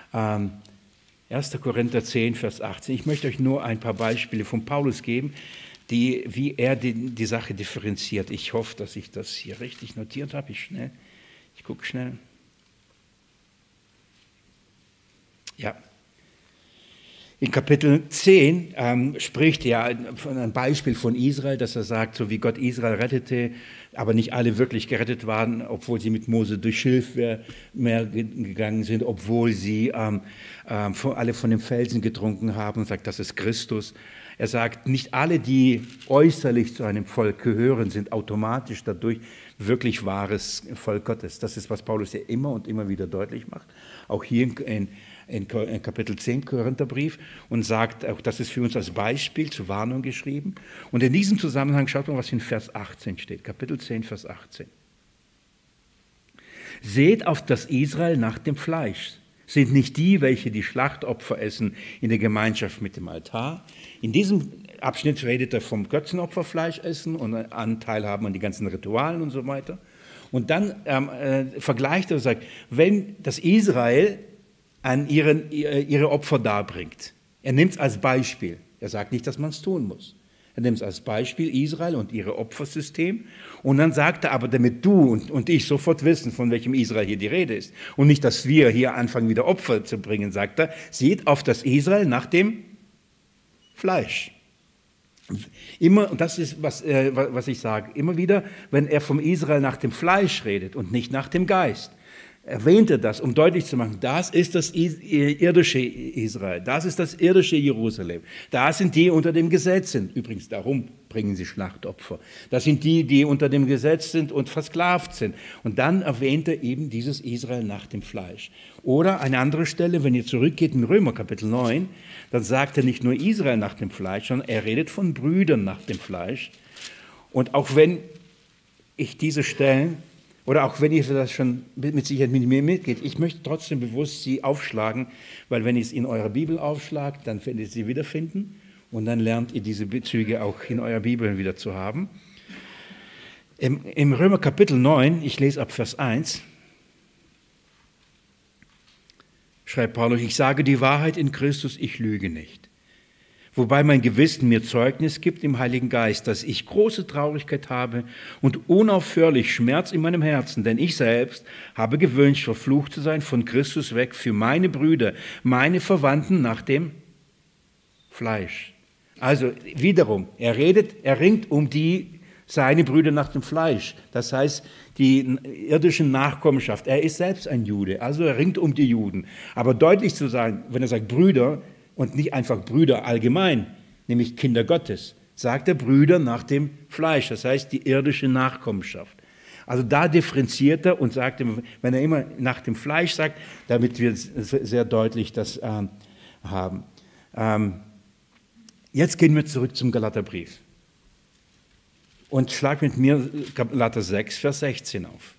S1: 1. Korinther 10, Vers 18. Ich möchte euch nur ein paar Beispiele von Paulus geben, wie er die Sache differenziert. Ich hoffe, dass ich das hier richtig notiert habe. Ich gucke schnell. Ja. In Kapitel 10 spricht er von einem Beispiel von Israel, dass er sagt, so wie Gott Israel rettete, aber nicht alle wirklich gerettet waren, obwohl sie mit Mose durch Schilfmeer gegangen sind, obwohl sie alle von dem Felsen getrunken haben, und sagt, das ist Christus. Er sagt, nicht alle, die äußerlich zu einem Volk gehören, sind automatisch dadurch wirklich wahres Volk Gottes. Das ist, was Paulus ja immer und immer wieder deutlich macht, auch hier in Kapitel 10 Korintherbrief, und sagt, auch das ist für uns als Beispiel zur Warnung geschrieben. Und in diesem Zusammenhang schaut mal, was in Vers 18 steht. Kapitel 10, Vers 18. Seht auf das Israel nach dem Fleisch. Sind nicht die, welche die Schlachtopfer essen, in der Gemeinschaft mit dem Altar. In diesem Abschnitt redet er vom Götzenopferfleisch essen und Anteil haben an die ganzen Ritualen und so weiter. Und dann vergleicht er und sagt, wenn das Israel an ihre Opfer darbringt. Er nimmt es als Beispiel. Er sagt nicht, dass man es tun muss. Er nimmt es als Beispiel Israel und ihre Opfersystem. Und dann sagt er aber, damit du und ich sofort wissen, von welchem Israel hier die Rede ist. Und nicht, dass wir hier anfangen, wieder Opfer zu bringen, sagt er, seht auf das Israel nach dem Fleisch. Immer, und das ist, was ich sage, immer wieder, wenn er vom Israel nach dem Fleisch redet und nicht nach dem Geist, erwähnt er das, um deutlich zu machen, das ist das irdische Israel, das ist das irdische Jerusalem, da sind die unter dem Gesetz sind, übrigens darum bringen sie Schlachtopfer, das sind die, die unter dem Gesetz sind und versklavt sind, und dann erwähnt er eben dieses Israel nach dem Fleisch. Oder eine andere Stelle, wenn ihr zurückgeht in Römer Kapitel 9, dann sagt er nicht nur Israel nach dem Fleisch, sondern er redet von Brüdern nach dem Fleisch. Und auch wenn ich diese Stellen, oder auch wenn ihr das schon mit Sicherheit mit mir mitgeht, ich möchte trotzdem bewusst sie aufschlagen, weil wenn ihr es in eurer Bibel aufschlagt, dann werdet ihr sie wiederfinden und dann lernt ihr diese Bezüge auch in eurer Bibel wieder zu haben. Im Römer Kapitel 9, ich lese ab Vers 1, schreibt Paulus, ich sage die Wahrheit in Christus, ich lüge nicht. Wobei mein Gewissen mir Zeugnis gibt im Heiligen Geist, dass ich große Traurigkeit habe und unaufhörlich Schmerz in meinem Herzen, denn ich selbst habe gewünscht, verflucht zu sein von Christus weg für meine Brüder, meine Verwandten nach dem Fleisch. Also wiederum, er ringt um seine Brüder nach dem Fleisch, das heißt die irdischen Nachkommenschaft. Er ist selbst ein Jude, also er ringt um die Juden. Aber deutlich zu sagen, wenn er sagt Brüder, und nicht einfach Brüder allgemein, nämlich Kinder Gottes, sagt er Brüder nach dem Fleisch, das heißt die irdische Nachkommenschaft. Also da differenziert er und sagt, wenn er immer nach dem Fleisch sagt, damit wir sehr deutlich das haben. Jetzt gehen wir zurück zum Galaterbrief und schlag mit mir Galater 6, Vers 16 auf.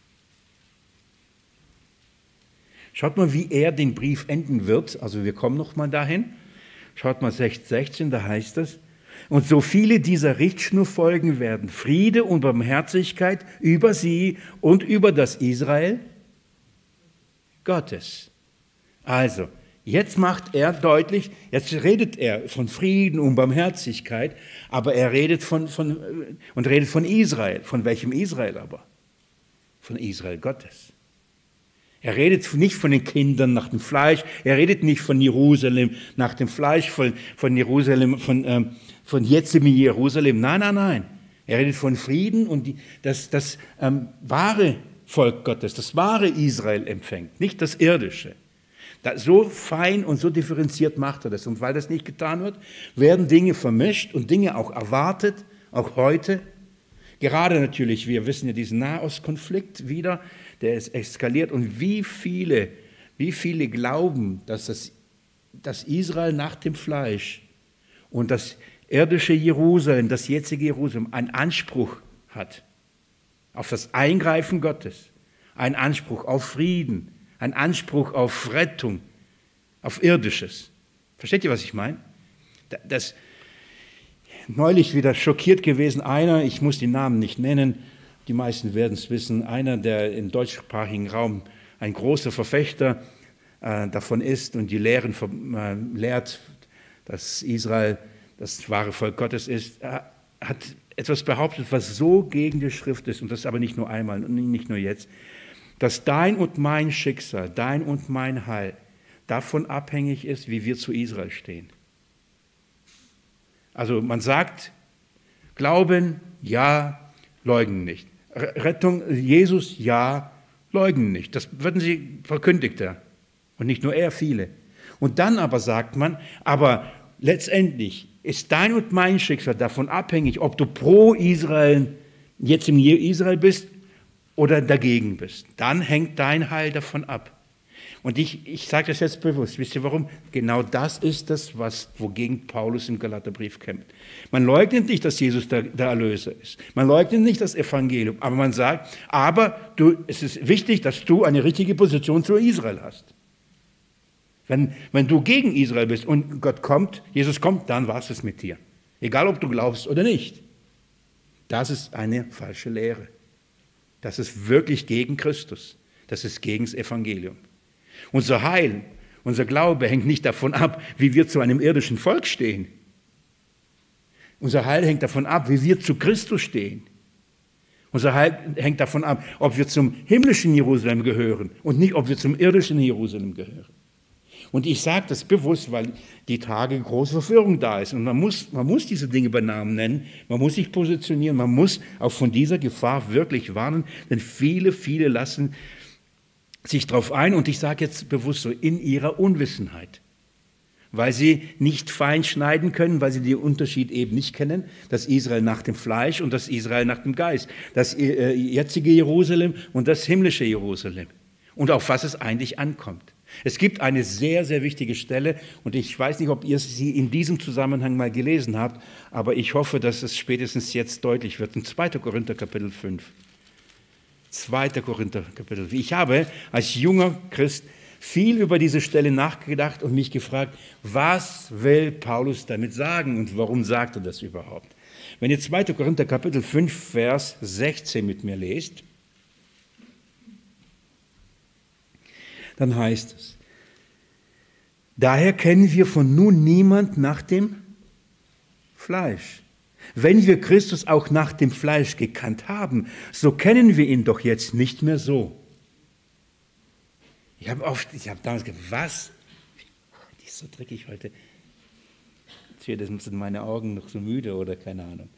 S1: Schaut mal, wie er den Brief enden wird. Also wir kommen noch mal dahin. Schaut mal 16, da heißt es, und so viele dieser Richtschnur folgen werden, Friede und Barmherzigkeit über sie und über das Israel Gottes. Also, jetzt macht er deutlich, jetzt redet er von Frieden und Barmherzigkeit, aber er redet von Israel. Von welchem Israel aber? von Israel Gottes. Er redet nicht von den Kindern nach dem Fleisch, er redet nicht von Jerusalem nach dem Fleisch, von Jerusalem, von jetzigem Jerusalem. Nein, nein, nein. Er redet von Frieden und das wahre Volk Gottes, das wahre Israel empfängt, nicht das irdische. So fein und so differenziert macht er das. Und weil das nicht getan wird, werden Dinge vermischt und Dinge auch erwartet, auch heute. Gerade natürlich, wir wissen ja diesen Nahostkonflikt wieder, der ist eskaliert. Und wie viele glauben, dass Israel nach dem Fleisch und das irdische Jerusalem, das jetzige Jerusalem, einen Anspruch hat auf das Eingreifen Gottes, einen Anspruch auf Frieden, einen Anspruch auf Rettung, auf Irdisches. Versteht ihr, was ich meine? Das neulich wieder schockiert gewesen, einer, ich muss die Namen nicht nennen, die meisten werden es wissen, einer, der im deutschsprachigen Raum ein großer Verfechter davon ist und die Lehren lehrt, dass Israel das wahre Volk Gottes ist, hat etwas behauptet, was so gegen die Schrift ist, und das aber nicht nur einmal und nicht nur jetzt, dass dein und mein Schicksal, dein und mein Heil davon abhängig ist, wie wir zu Israel stehen. Also man sagt, Glauben, ja, leugnen nicht. Rettung, Jesus, ja, leugnen nicht. Das würden sie verkündigt er. Und nicht nur er, viele. Und dann aber sagt man, aber letztendlich ist dein und mein Schicksal davon abhängig, ob du pro Israel, jetzt im Israel bist oder dagegen bist. Dann hängt dein Heil davon ab. Und ich sage das jetzt bewusst. Wisst ihr warum? Genau das ist das, wogegen Paulus im Galaterbrief kämpft. Man leugnet nicht, dass Jesus der Erlöser ist. Man leugnet nicht das Evangelium. Aber man sagt, es ist wichtig, dass du eine richtige Position zu Israel hast. Wenn du gegen Israel bist und Gott kommt, Jesus kommt, dann war es mit dir. Egal, ob du glaubst oder nicht. Das ist eine falsche Lehre. Das ist wirklich gegen Christus. Das ist gegen das Evangelium. Unser Heil, unser Glaube hängt nicht davon ab, wie wir zu einem irdischen Volk stehen. Unser Heil hängt davon ab, wie wir zu Christus stehen. Unser Heil hängt davon ab, ob wir zum himmlischen Jerusalem gehören und nicht, ob wir zum irdischen Jerusalem gehören. Und ich sage das bewusst, weil die Tage große Verwirrung da ist. Und man muss diese Dinge bei Namen nennen, man muss sich positionieren, man muss auch von dieser Gefahr wirklich warnen, denn viele lassen sich darauf ein, und ich sage jetzt bewusst so, in ihrer Unwissenheit, weil sie nicht fein schneiden können, weil sie den Unterschied eben nicht kennen, das Israel nach dem Fleisch und das Israel nach dem Geist, das jetzige Jerusalem und das himmlische Jerusalem und auf was es eigentlich ankommt. Es gibt eine sehr, sehr wichtige Stelle, und ich weiß nicht, ob ihr sie in diesem Zusammenhang mal gelesen habt, aber ich hoffe, dass es spätestens jetzt deutlich wird, in 2. Korinther Kapitel 5. 2. Korinther Kapitel 5. Ich habe als junger Christ viel über diese Stelle nachgedacht und mich gefragt, was will Paulus damit sagen und warum sagt er das überhaupt? Wenn ihr 2. Korinther Kapitel 5, Vers 16 mit mir lest, dann heißt es, daher kennen wir von nun niemand nach dem Fleisch. Wenn wir Christus auch nach dem Fleisch gekannt haben, so kennen wir ihn doch jetzt nicht mehr so. Ich habe damals gedacht, was? Die ist so dreckig heute. Jetzt sind meine Augen noch so müde oder keine Ahnung.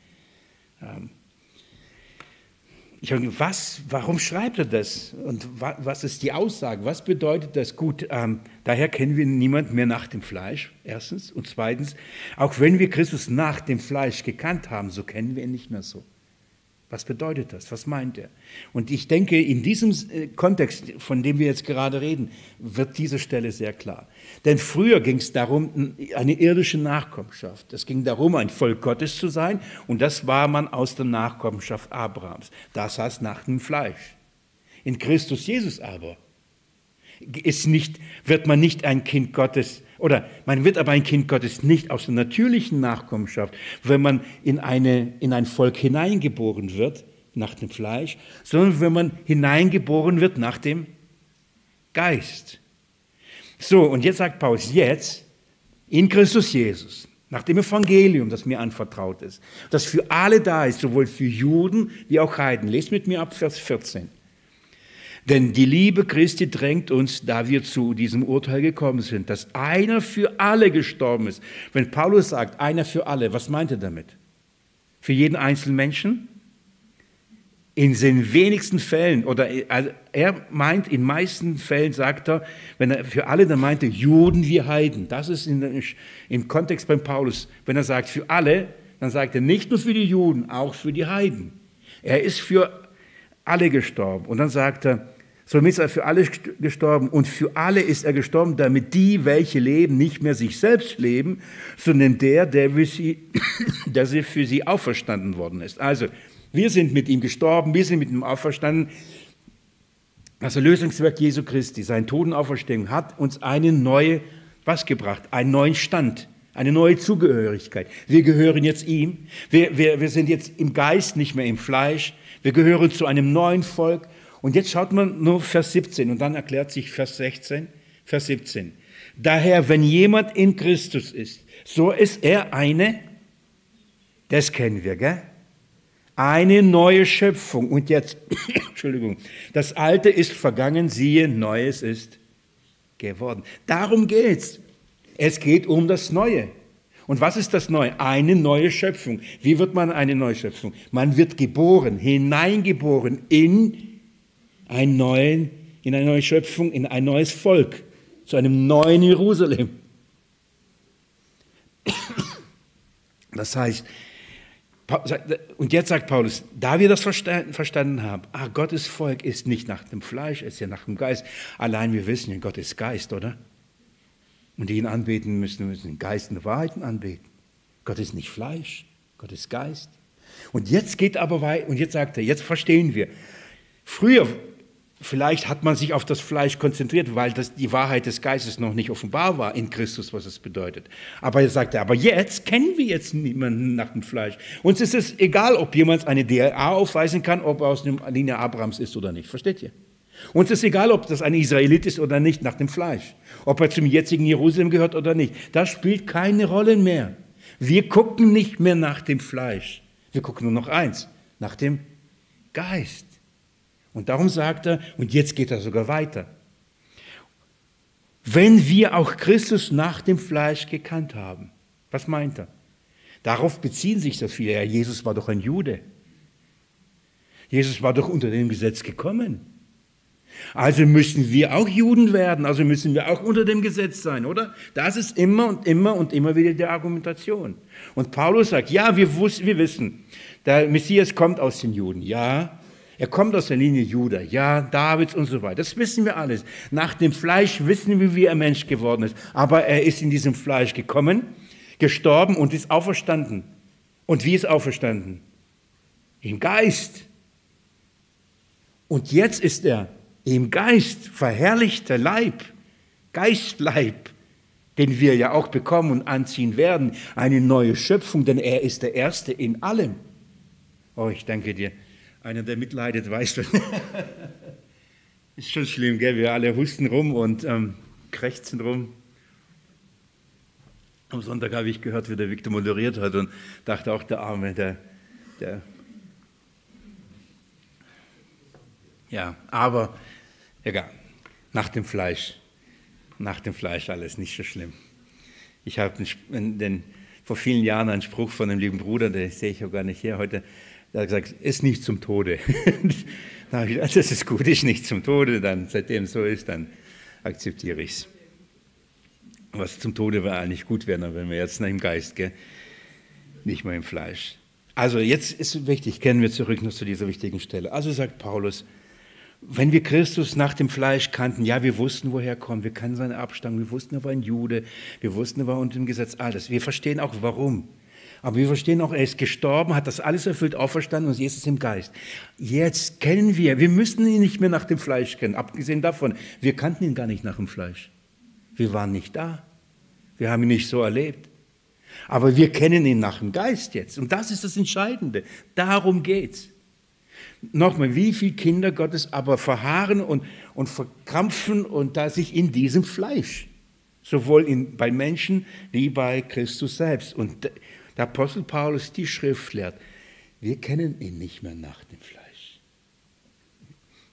S1: Ich habe gedacht, warum schreibt er das? Und was ist die Aussage? Was bedeutet das? Gut, daher kennen wir niemand mehr nach dem Fleisch, erstens. Und zweitens, auch wenn wir Christus nach dem Fleisch gekannt haben, so kennen wir ihn nicht mehr so. Was bedeutet das? Was meint er? Und ich denke, in diesem Kontext, von dem wir jetzt gerade reden, wird diese Stelle sehr klar. Denn früher ging es darum, eine irdische Nachkommenschaft. Es ging darum, ein Volk Gottes zu sein, und das war man aus der Nachkommenschaft Abrahams. Das heißt nach dem Fleisch. In Christus Jesus aber wird man nicht ein Kind Gottes, oder man wird aber ein Kind Gottes nicht aus der natürlichen Nachkommenschaft, wenn man in ein Volk hineingeboren wird, nach dem Fleisch, sondern wenn man hineingeboren wird nach dem Geist. So, und jetzt sagt Paulus, jetzt in Christus Jesus, nach dem Evangelium, das mir anvertraut ist, das für alle da ist, sowohl für Juden wie auch Heiden. Lest mit mir ab Vers 14. Denn die Liebe Christi drängt uns, da wir zu diesem Urteil gekommen sind, dass einer für alle gestorben ist. Wenn Paulus sagt, einer für alle, was meint er damit? Für jeden einzelnen Menschen? In den wenigsten Fällen, oder also er meint, in meisten Fällen sagt er, wenn er für alle, dann meint er Juden wie Heiden. Das ist im Kontext beim Paulus. Wenn er sagt für alle, dann sagt er nicht nur für die Juden, auch für die Heiden. Er ist für alle gestorben. Und dann sagt er, somit ist er für alle gestorben und für alle ist er gestorben, damit die, welche leben, nicht mehr sich selbst leben, sondern der für sie auferstanden worden ist. Also, wir sind mit ihm gestorben, wir sind mit ihm auferstanden. Das Erlösungswerk Jesu Christi, sein Tod und Auferstehung, hat uns eine neue, was gebracht? Einen neuen Stand, eine neue Zugehörigkeit. Wir gehören jetzt ihm, wir sind jetzt im Geist, nicht mehr im Fleisch, wir gehören zu einem neuen Volk. Und jetzt schaut man nur Vers 17 und dann erklärt sich Vers 16, Vers 17. Daher, wenn jemand in Christus ist, so ist er das kennen wir, gell? Eine neue Schöpfung. Und jetzt, Entschuldigung, das Alte ist vergangen, siehe, Neues ist geworden. Darum geht's. Es geht um das Neue. Und was ist das Neue? Eine neue Schöpfung. Wie wird man eine neue Schöpfung? Man wird geboren, hineingeboren in eine neue Schöpfung, in ein neues Volk, zu einem neuen Jerusalem. Das heißt, und jetzt sagt Paulus, da wir das verstanden haben, Gottes Volk ist nicht nach dem Fleisch, ist ja nach dem Geist. Allein wir wissen ja, Gott ist Geist, oder? Und die ihn anbeten müssen den Geist und der Wahrheit anbeten. Gott ist nicht Fleisch, Gott ist Geist. Und jetzt geht aber weiter, und jetzt sagt er, jetzt verstehen wir. Früher, vielleicht hat man sich auf das Fleisch konzentriert, weil die Wahrheit des Geistes noch nicht offenbar war in Christus, was es bedeutet. Aber er sagte, aber jetzt kennen wir jetzt niemanden nach dem Fleisch. Uns ist es egal, ob jemand eine DNA aufweisen kann, ob er aus der Linie Abrahams ist oder nicht. Versteht ihr? Uns ist egal, ob das ein Israelit ist oder nicht nach dem Fleisch. Ob er zum jetzigen Jerusalem gehört oder nicht. Das spielt keine Rolle mehr. Wir gucken nicht mehr nach dem Fleisch. Wir gucken nur noch eins, nach dem Geist. Und darum sagt er, und jetzt geht er sogar weiter, wenn wir auch Christus nach dem Fleisch gekannt haben. Was meint er? Darauf beziehen sich so viele. Ja, Jesus war doch ein Jude. Jesus war doch unter dem Gesetz gekommen. Also müssen wir auch Juden werden, also müssen wir auch unter dem Gesetz sein, oder? Das ist immer und immer und immer wieder die Argumentation. Und Paulus sagt, ja, wir wissen, der Messias kommt aus den Juden, ja. Er kommt aus der Linie Juda, ja, Davids und so weiter. Das wissen wir alles. Nach dem Fleisch wissen wir, wie er Mensch geworden ist. Aber er ist in diesem Fleisch gekommen, gestorben und ist auferstanden. Und wie ist auferstanden? Im Geist. Und jetzt ist er im Geist verherrlichter Leib, Geistleib, den wir ja auch bekommen und anziehen werden. Eine neue Schöpfung, denn er ist der Erste in allem. Oh, ich danke dir. Einer, der mitleidet, weiß das. Ist schon schlimm, gell? Wir alle husten rum und krächzen rum. Am Sonntag habe ich gehört, wie der Victor moderiert hat und dachte auch, der Arme, der ja, aber egal, nach dem Fleisch alles nicht so schlimm. Ich habe vor vielen Jahren einen Spruch von einem lieben Bruder, den sehe ich auch gar nicht hier heute. Er hat gesagt, ist nicht zum Tode. Da habe ich gesagt, das ist gut, ist nicht zum Tode. Dann, seitdem so ist, dann akzeptiere ich es. Was zum Tode wäre eigentlich gut wäre, wenn wir jetzt im Geist, gell? Nicht mehr im Fleisch. Also jetzt ist wichtig, kehren wir zurück noch zu dieser wichtigen Stelle. Also sagt Paulus, wenn wir Christus nach dem Fleisch kannten, ja, wir wussten, woher er kommt, wir kannten seine Abstammung, wir wussten, er war ein Jude, wir wussten, er war unter dem Gesetz, alles. Wir verstehen auch, warum. Aber wir verstehen auch, er ist gestorben, hat das alles erfüllt, auferstanden und jetzt ist im Geist. Jetzt kennen wir müssen ihn nicht mehr nach dem Fleisch kennen. Abgesehen davon, wir kannten ihn gar nicht nach dem Fleisch. Wir waren nicht da. Wir haben ihn nicht so erlebt. Aber wir kennen ihn nach dem Geist jetzt. Und das ist das Entscheidende. Darum geht's. Nochmal, wie viele Kinder Gottes aber verharren und verkrampfen und da sich in diesem Fleisch. Sowohl bei Menschen wie bei Christus selbst. Und der Apostel Paulus die Schrift lehrt, wir kennen ihn nicht mehr nach dem Fleisch.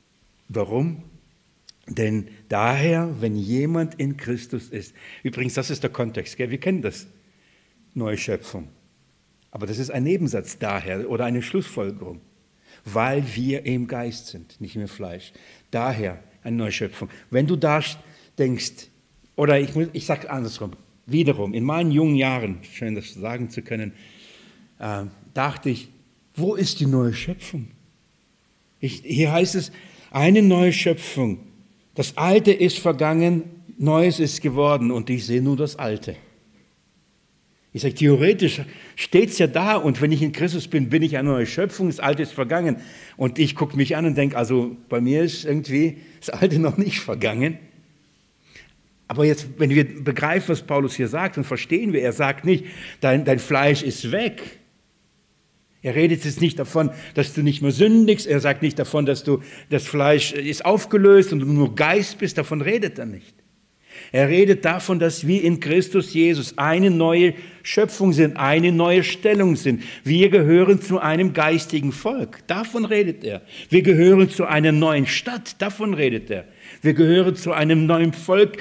S1: Warum? Denn daher, wenn jemand in Christus ist, übrigens, das ist der Kontext, gell? Wir kennen das, neue Schöpfung. Aber das ist ein Nebensatz daher oder eine Schlussfolgerung, weil wir im Geist sind, nicht im Fleisch. Daher eine neue Schöpfung. Wenn du da denkst, oder ich sage andersrum, wiederum, in meinen jungen Jahren, schön das sagen zu können, dachte ich, wo ist die neue Schöpfung? Hier heißt es, eine neue Schöpfung. Das Alte ist vergangen, Neues ist geworden und ich sehe nur das Alte. Ich sage, theoretisch steht es ja da und wenn ich in Christus bin, bin ich eine neue Schöpfung, das Alte ist vergangen. Und ich gucke mich an und denke, also bei mir ist irgendwie das Alte noch nicht vergangen. Aber jetzt, wenn wir begreifen, was Paulus hier sagt, dann verstehen wir, er sagt nicht, dein Fleisch ist weg. Er redet jetzt nicht davon, dass du nicht mehr sündigst, er sagt nicht davon, dass das Fleisch ist aufgelöst und du nur Geist bist, davon redet er nicht. Er redet davon, dass wir in Christus Jesus eine neue Schöpfung sind, eine neue Stellung sind. Wir gehören zu einem geistigen Volk, davon redet er. Wir gehören zu einer neuen Stadt, davon redet er. Wir gehören zu einem neuen Volk,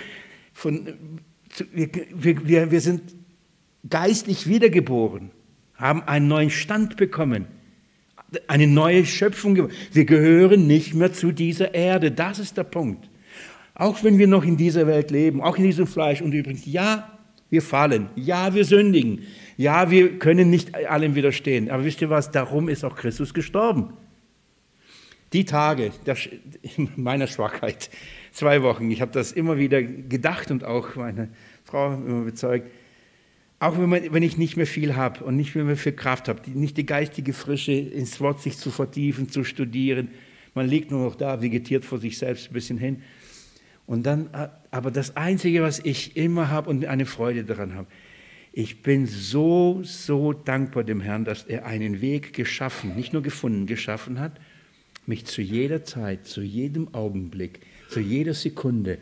S1: wir sind geistlich wiedergeboren, haben einen neuen Stand bekommen, eine neue Schöpfung. Wir gehören nicht mehr zu dieser Erde, das ist der Punkt. Auch wenn wir noch in dieser Welt leben, auch in diesem Fleisch. Und übrigens, ja, wir fallen. Ja, wir sündigen. Ja, wir können nicht allem widerstehen. Aber wisst ihr was? Darum ist auch Christus gestorben. Die Tage meiner Schwachheit, 2 Wochen, ich habe das immer wieder gedacht und auch meine Frau immer bezeugt. Auch wenn ich nicht mehr viel habe und nicht mehr viel Kraft habe, nicht die geistige Frische, ins Wort sich zu vertiefen, zu studieren. Man liegt nur noch da, vegetiert vor sich selbst ein bisschen hin. Und dann, aber das Einzige, was ich immer habe und eine Freude daran habe, ich bin so dankbar dem Herrn, dass er einen Weg geschaffen, nicht nur gefunden, geschaffen hat, mich zu jeder Zeit, zu jedem Augenblick, zu jeder Sekunde,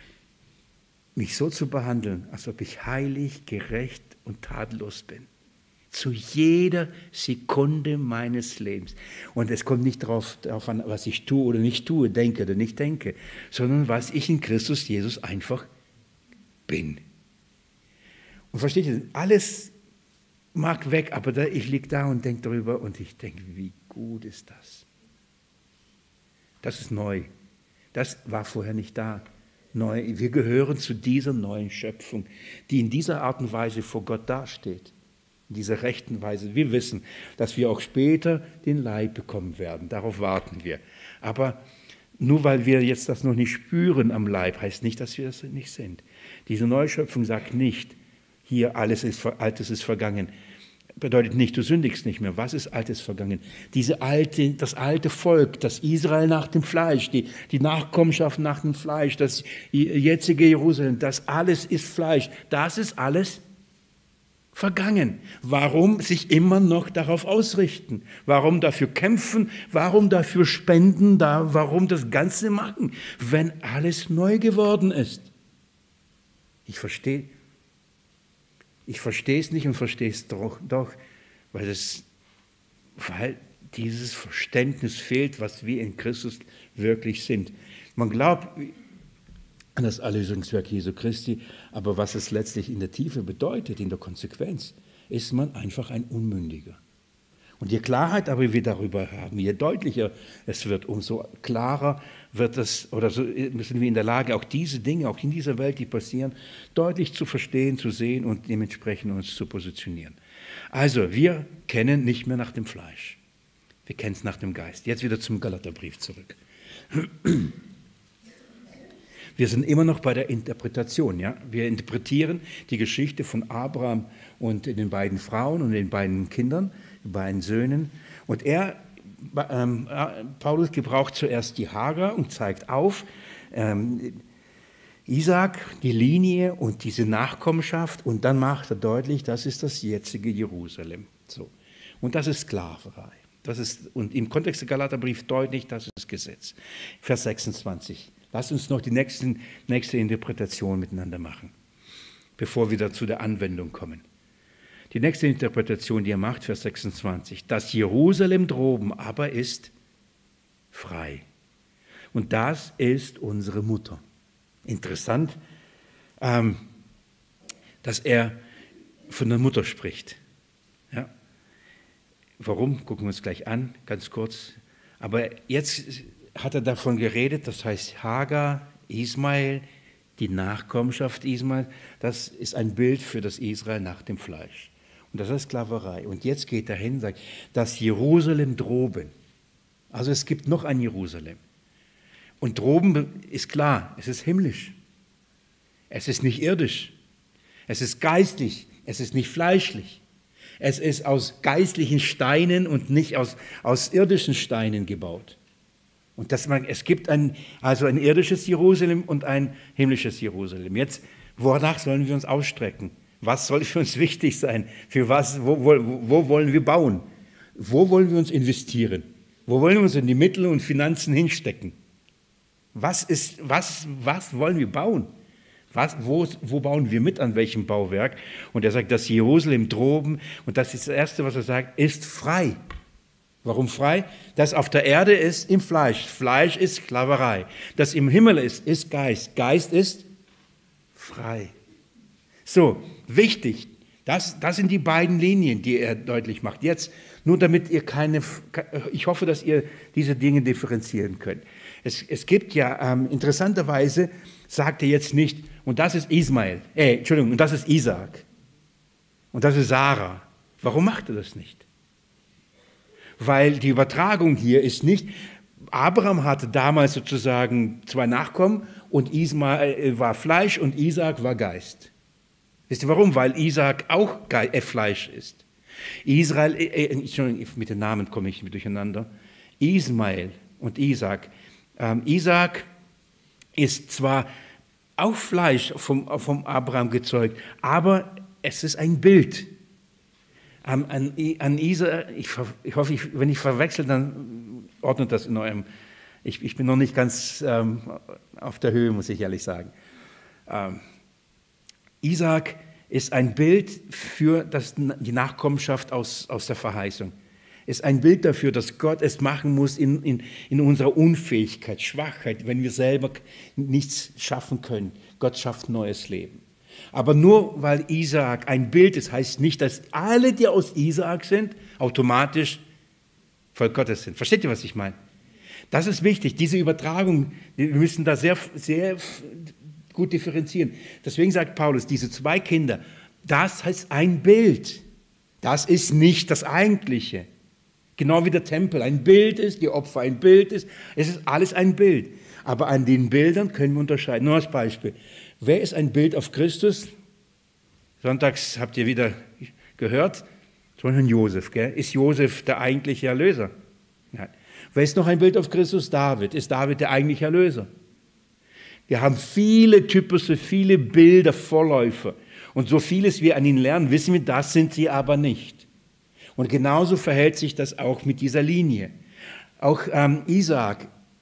S1: mich so zu behandeln, als ob ich heilig, gerecht und tadellos bin. Zu jeder Sekunde meines Lebens. Und es kommt nicht darauf an, was ich tue oder nicht tue, denke oder nicht denke, sondern was ich in Christus Jesus einfach bin. Und versteht ihr, alles mag weg, aber ich liege da und denke darüber und ich denke, wie gut ist das? Das ist neu. Das war vorher nicht da. Neu. Wir gehören zu dieser neuen Schöpfung, die in dieser Art und Weise vor Gott dasteht. In dieser rechten Weise. Wir wissen, dass wir auch später den Leib bekommen werden. Darauf warten wir. Aber nur weil wir jetzt das noch nicht spüren am Leib, heißt nicht, dass wir das nicht sind. Diese Neuschöpfung sagt nicht, hier Altes ist vergangen. Bedeutet nicht, du sündigst nicht mehr. Was ist Altes vergangen? Das alte Volk, das Israel nach dem Fleisch, die Nachkommenschaft nach dem Fleisch, das jetzige Jerusalem, das alles ist Fleisch. Das ist alles vergangen. Warum sich immer noch darauf ausrichten? Warum dafür kämpfen? Warum dafür spenden? Warum das Ganze machen, wenn alles neu geworden ist? Ich verstehe es nicht und verstehe es doch, weil dieses Verständnis fehlt, was wir in Christus wirklich sind. Man glaubt an das Erlösungswerk Jesu Christi, aber was es letztlich in der Tiefe bedeutet, in der Konsequenz, ist man einfach ein Unmündiger. Und je Klarheit aber wir darüber haben, je deutlicher es wird, umso klarer wird es, oder so sind wir in der Lage, auch diese Dinge, auch in dieser Welt, die passieren, deutlich zu verstehen, zu sehen und dementsprechend uns zu positionieren. Also, wir kennen nicht mehr nach dem Fleisch. Wir kennen es nach dem Geist. Jetzt wieder zum Galaterbrief zurück. Wir sind immer noch bei der Interpretation. Ja? Wir interpretieren die Geschichte von Abraham und den beiden Frauen und den beiden Kindern, den beiden Söhnen. Und Paulus gebraucht zuerst die Hagar und zeigt auf, Isaak, die Linie und diese Nachkommenschaft. Und dann macht er deutlich, das ist das jetzige Jerusalem. So. Und das ist Sklaverei. Und im Kontext des Galaterbriefs deutlich, das ist Gesetz. Vers 26. Lasst uns noch die nächste Interpretation miteinander machen, bevor wir da zu der Anwendung kommen. Die nächste Interpretation, die er macht, Vers 26. Das Jerusalem droben aber ist frei. Und das ist unsere Mutter. Interessant, dass er von der Mutter spricht. Ja. Warum? Gucken wir uns gleich an, ganz kurz. Aber jetzt hat er davon geredet, das heißt Hagar, Ismael, die Nachkommenschaft Ismael, das ist ein Bild für das Israel nach dem Fleisch. Und das ist Sklaverei. Und jetzt geht er hin und sagt, das Jerusalem droben. Also es gibt noch ein Jerusalem. Und droben ist klar, es ist himmlisch. Es ist nicht irdisch. Es ist geistlich. Es ist nicht fleischlich. Es ist aus geistlichen Steinen und nicht aus irdischen Steinen gebaut. Und es gibt ein irdisches Jerusalem und ein himmlisches Jerusalem. Jetzt, wonach sollen wir uns ausstrecken? Was soll für uns wichtig sein? Für was, wo wollen wir bauen? Wo wollen wir uns investieren? Wo wollen wir uns in die Mittel und Finanzen hinstecken? Was wollen wir bauen? Wo bauen wir mit, an welchem Bauwerk? Und er sagt, das Jerusalem droben, und das ist das Erste, was er sagt, ist frei. Warum frei? Das auf der Erde ist im Fleisch. Fleisch ist Sklaverei. Das im Himmel ist Geist. Geist ist frei. So, wichtig. Das sind die beiden Linien, die er deutlich macht. Jetzt, nur damit ihr ich hoffe, dass ihr diese Dinge differenzieren könnt. Es gibt ja, interessanterweise sagt er jetzt nicht, und das ist und das ist Isaak. Und das ist Sarah. Warum macht er das nicht? Weil die Übertragung hier ist nicht, Abraham hatte damals sozusagen 2 Nachkommen und Ismael war Fleisch und Isaak war Geist. Wisst ihr warum? Weil Isaak auch Fleisch ist. Entschuldigung, mit den Namen komme ich durcheinander. Ismael und Isaak. Isaak ist zwar auch Fleisch vom Abraham gezeugt, aber es ist ein Bild. An Isaak, ich hoffe, wenn ich verwechsel, dann ordnet das in eurem. Ich bin noch nicht ganz auf der Höhe, muss ich ehrlich sagen. Isaak ist ein Bild für die Nachkommenschaft aus der Verheißung. Ist ein Bild dafür, dass Gott es machen muss in unserer Unfähigkeit, Schwachheit, wenn wir selber nichts schaffen können. Gott schafft neues Leben. Aber nur weil Isaak ein Bild ist, heißt nicht, dass alle, die aus Isaak sind, automatisch Volk Gottes sind. Versteht ihr, was ich meine? Das ist wichtig, diese Übertragung, wir müssen da sehr, sehr gut differenzieren. Deswegen sagt Paulus, diese 2 Kinder, das heißt ein Bild. Das ist nicht das Eigentliche. Genau wie der Tempel ein Bild ist, die Opfer ein Bild ist. Es ist alles ein Bild. Aber an den Bildern können wir unterscheiden. Nur als Beispiel. Wer ist ein Bild auf Christus? Sonntags habt ihr wieder gehört, von Josef. Gell? Ist Josef der eigentliche Erlöser? Nein. Wer ist noch ein Bild auf Christus? David. Ist David der eigentliche Erlöser? Wir haben viele Typusse, viele Bilder, Vorläufer. Und so vieles wir an ihnen lernen, wissen wir, das sind sie aber nicht. Und genauso verhält sich das auch mit dieser Linie. Auch Isaak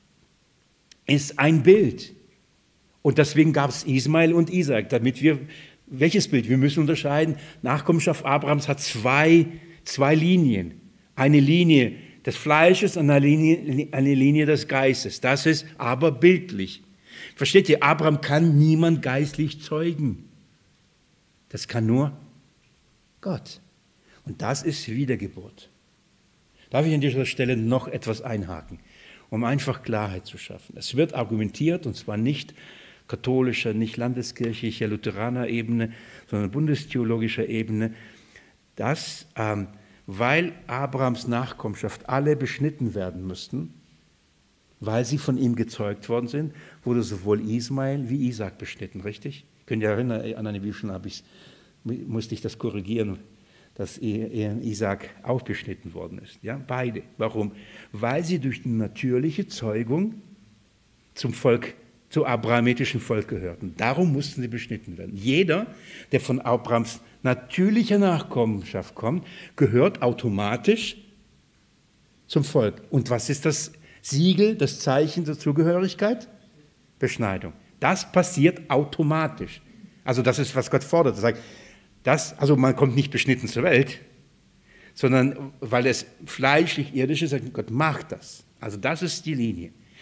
S1: ist ein Bild. Und deswegen gab es Ismael und Isaak, welches Bild? Wir müssen unterscheiden. Nachkommenschaft Abrahams hat zwei Linien. Eine Linie des Fleisches und eine Linie des Geistes. Das ist aber bildlich. Versteht ihr, Abraham kann niemand geistlich zeugen. Das kann nur Gott. Und das ist Wiedergeburt. Darf ich an dieser Stelle noch etwas einhaken, um einfach Klarheit zu schaffen? Es wird argumentiert, und zwar nicht katholischer, nicht landeskirchlicher, lutheraner Ebene, sondern bundestheologischer Ebene, dass, weil Abrahams Nachkommenschaft alle beschnitten werden müssten, weil sie von ihm gezeugt worden sind, wurde sowohl Ismael wie Isaak beschnitten, richtig? Könnt ihr erinnern, an eine Bibel musste ich das korrigieren, dass Isaak auch beschnitten worden ist. Ja, beide. Warum? Weil sie durch die natürliche Zeugung zum abrahamitischen Volk gehörten. Darum mussten sie beschnitten werden. Jeder, der von Abrahams natürlicher Nachkommenschaft kommt, gehört automatisch zum Volk. Und was ist das Siegel, das Zeichen der Zugehörigkeit? Beschneidung. Das passiert automatisch. Also das ist, was Gott fordert. Er sagt, also man kommt nicht beschnitten zur Welt, sondern weil es fleischlich, irdisch ist, sagt Gott, macht das. Also das ist die Linie.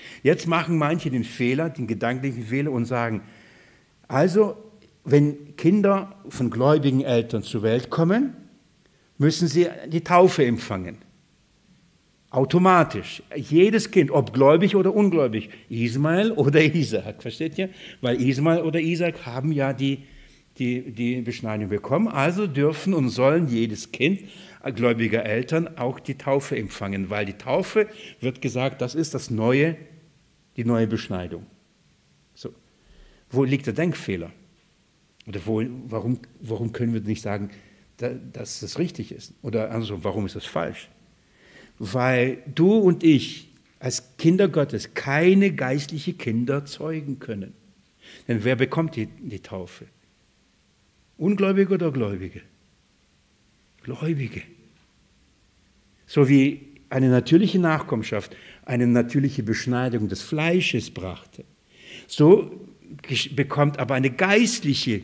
S1: Jetzt machen manche den Fehler, den gedanklichen Fehler und sagen, also wenn Kinder von gläubigen Eltern zur Welt kommen, müssen sie die Taufe empfangen. Automatisch. Jedes Kind, ob gläubig oder ungläubig, Ismael oder Isaak, versteht ihr? Weil Ismael oder Isaak haben ja die Beschneidung bekommen, also dürfen und sollen jedes Kind gläubiger Eltern auch die Taufe empfangen, weil die Taufe, wird gesagt, das ist die neue Beschneidung. So. Wo liegt der Denkfehler? Oder warum können wir nicht sagen, dass das richtig ist? Oder also, warum ist das falsch? Weil du und ich als Kinder Gottes keine geistlichen Kinder zeugen können. Denn wer bekommt die Taufe? Ungläubige oder Gläubige? Gläubige. So wie eine natürliche Nachkommenschaft eine natürliche Beschneidung des Fleisches brachte, so bekommt aber eine geistliche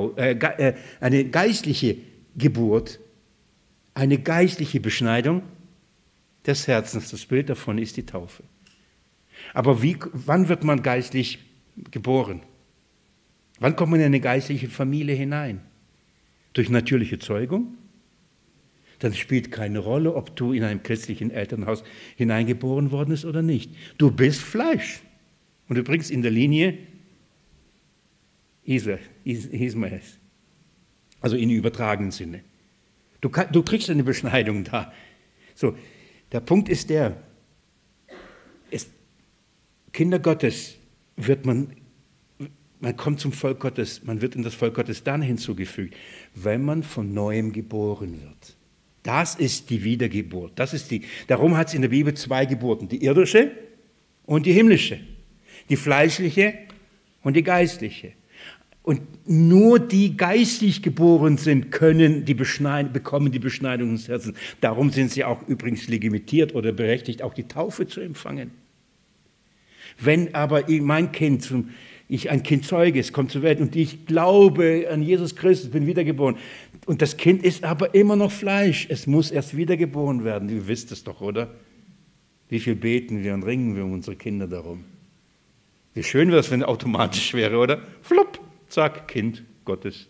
S1: Geburt, eine geistliche Beschneidung des Herzens. Das Bild davon ist die Taufe. Aber wann wird man geistlich geboren? Wann kommt man in eine geistliche Familie hinein? Durch natürliche Zeugung? Dann spielt keine Rolle, ob du in einem christlichen Elternhaus hineingeboren worden bist oder nicht. Du bist Fleisch. Und übrigens in der Linie Ismaels. Also im übertragenen Sinne. Du kriegst eine Beschneidung da. So, der Punkt ist Kinder Gottes man kommt zum Volk Gottes, man wird in das Volk Gottes dann hinzugefügt, wenn man von Neuem geboren wird. Das ist die Wiedergeburt. Darum hat es in der Bibel 2 Geburten, die irdische und die himmlische, die fleischliche und die geistliche. Und nur die geistlich geboren sind, bekommen die Beschneidung des Herzens. Darum sind sie auch übrigens legitimiert oder berechtigt, auch die Taufe zu empfangen. Wenn aber ich ein Kind zeuge, es kommt zur Welt und ich glaube an Jesus Christus, bin wiedergeboren. Und das Kind ist aber immer noch Fleisch. Es muss erst wiedergeboren werden. Ihr wisst es doch, oder? Wie viel beten wir und ringen wir um unsere Kinder darum? Wie schön wäre es, wenn es automatisch wäre, oder? Flupp, zack, Kind Gottes.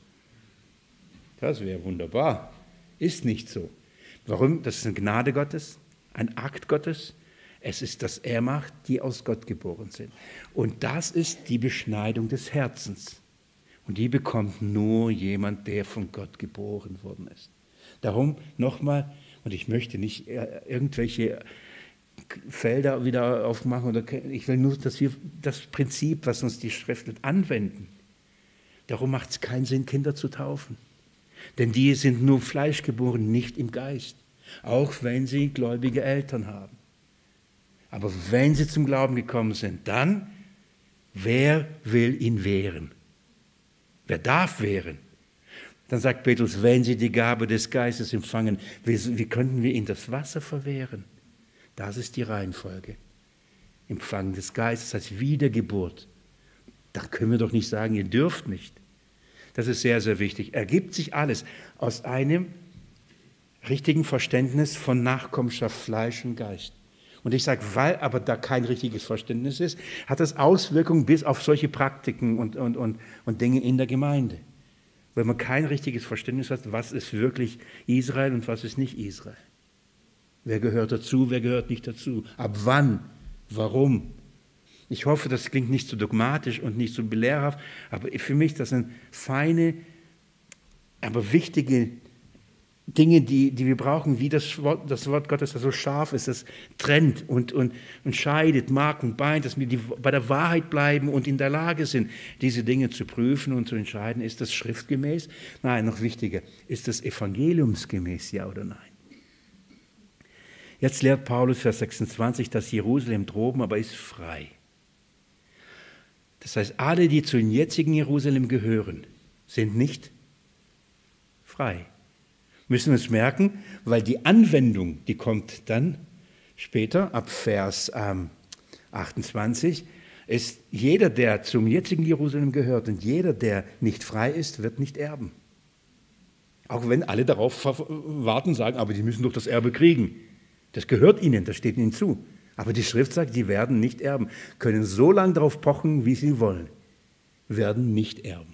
S1: Das wäre wunderbar. Ist nicht so. Warum? Das ist eine Gnade Gottes, ein Akt Gottes. Es ist, dass er macht, die aus Gott geboren sind. Und das ist die Beschneidung des Herzens. Und die bekommt nur jemand, der von Gott geboren worden ist. Darum nochmal, und ich möchte nicht irgendwelche Felder wieder aufmachen, ich will nur, dass wir das Prinzip, was uns die Schrift anwenden. Darum macht es keinen Sinn, Kinder zu taufen. Denn die sind nur fleischgeboren, nicht im Geist. Auch wenn sie gläubige Eltern haben. Aber wenn sie zum Glauben gekommen sind, dann, wer will ihn wehren? Wer darf wehren? Dann sagt Petrus, wenn sie die Gabe des Geistes empfangen, wie könnten wir ihnen das Wasser verwehren? Das ist die Reihenfolge. Empfang des Geistes als Wiedergeburt. Da können wir doch nicht sagen, ihr dürft nicht. Das ist sehr, sehr wichtig. Ergibt sich alles aus einem richtigen Verständnis von Nachkommenschaft Fleisch und Geist. Und ich sage, weil aber da kein richtiges Verständnis ist, hat das Auswirkungen bis auf solche Praktiken und Dinge in der Gemeinde. Wenn man kein richtiges Verständnis hat, was ist wirklich Israel und was ist nicht Israel. Wer gehört dazu, wer gehört nicht dazu? Ab wann? Warum? Ich hoffe, das klingt nicht so dogmatisch und nicht so belehrhaft, aber für mich, das sind feine, aber wichtige Dinge, die wir brauchen, wie das Wort Gottes, das so scharf ist, das trennt und scheidet Mark und Bein, dass wir bei der Wahrheit bleiben und in der Lage sind, diese Dinge zu prüfen und zu entscheiden, ist das schriftgemäß? Nein, noch wichtiger, ist das evangeliumsgemäß, ja oder nein? Jetzt lehrt Paulus, Vers 26, dass Jerusalem droben, aber ist frei. Das heißt, alle, die zum jetzigen Jerusalem gehören, sind nicht frei. Müssen wir es merken, weil die Anwendung, die kommt dann später, ab Vers 28, ist jeder, der zum jetzigen Jerusalem gehört und jeder, der nicht frei ist, wird nicht erben. Auch wenn alle darauf warten und sagen, aber die müssen doch das Erbe kriegen. Das gehört ihnen, das steht ihnen zu. Aber die Schrift sagt, die werden nicht erben. Können so lange darauf pochen, wie sie wollen. Werden nicht erben.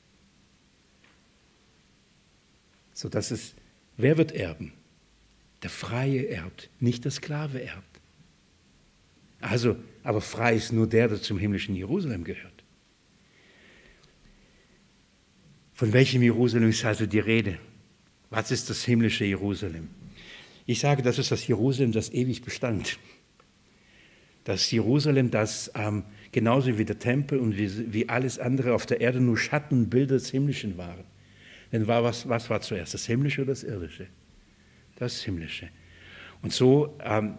S1: So dass es, wer wird erben? Der Freie erbt, nicht der Sklave erbt. Also, aber frei ist nur der zum himmlischen Jerusalem gehört. Von welchem Jerusalem ist also die Rede? Was ist das himmlische Jerusalem? Ich sage, das ist das Jerusalem, das ewig bestand. Das Jerusalem, das genauso wie der Tempel und wie alles andere auf der Erde nur Schattenbilder des Himmlischen waren. Denn was war zuerst, das Himmlische oder das Irdische? Das Himmlische. Und so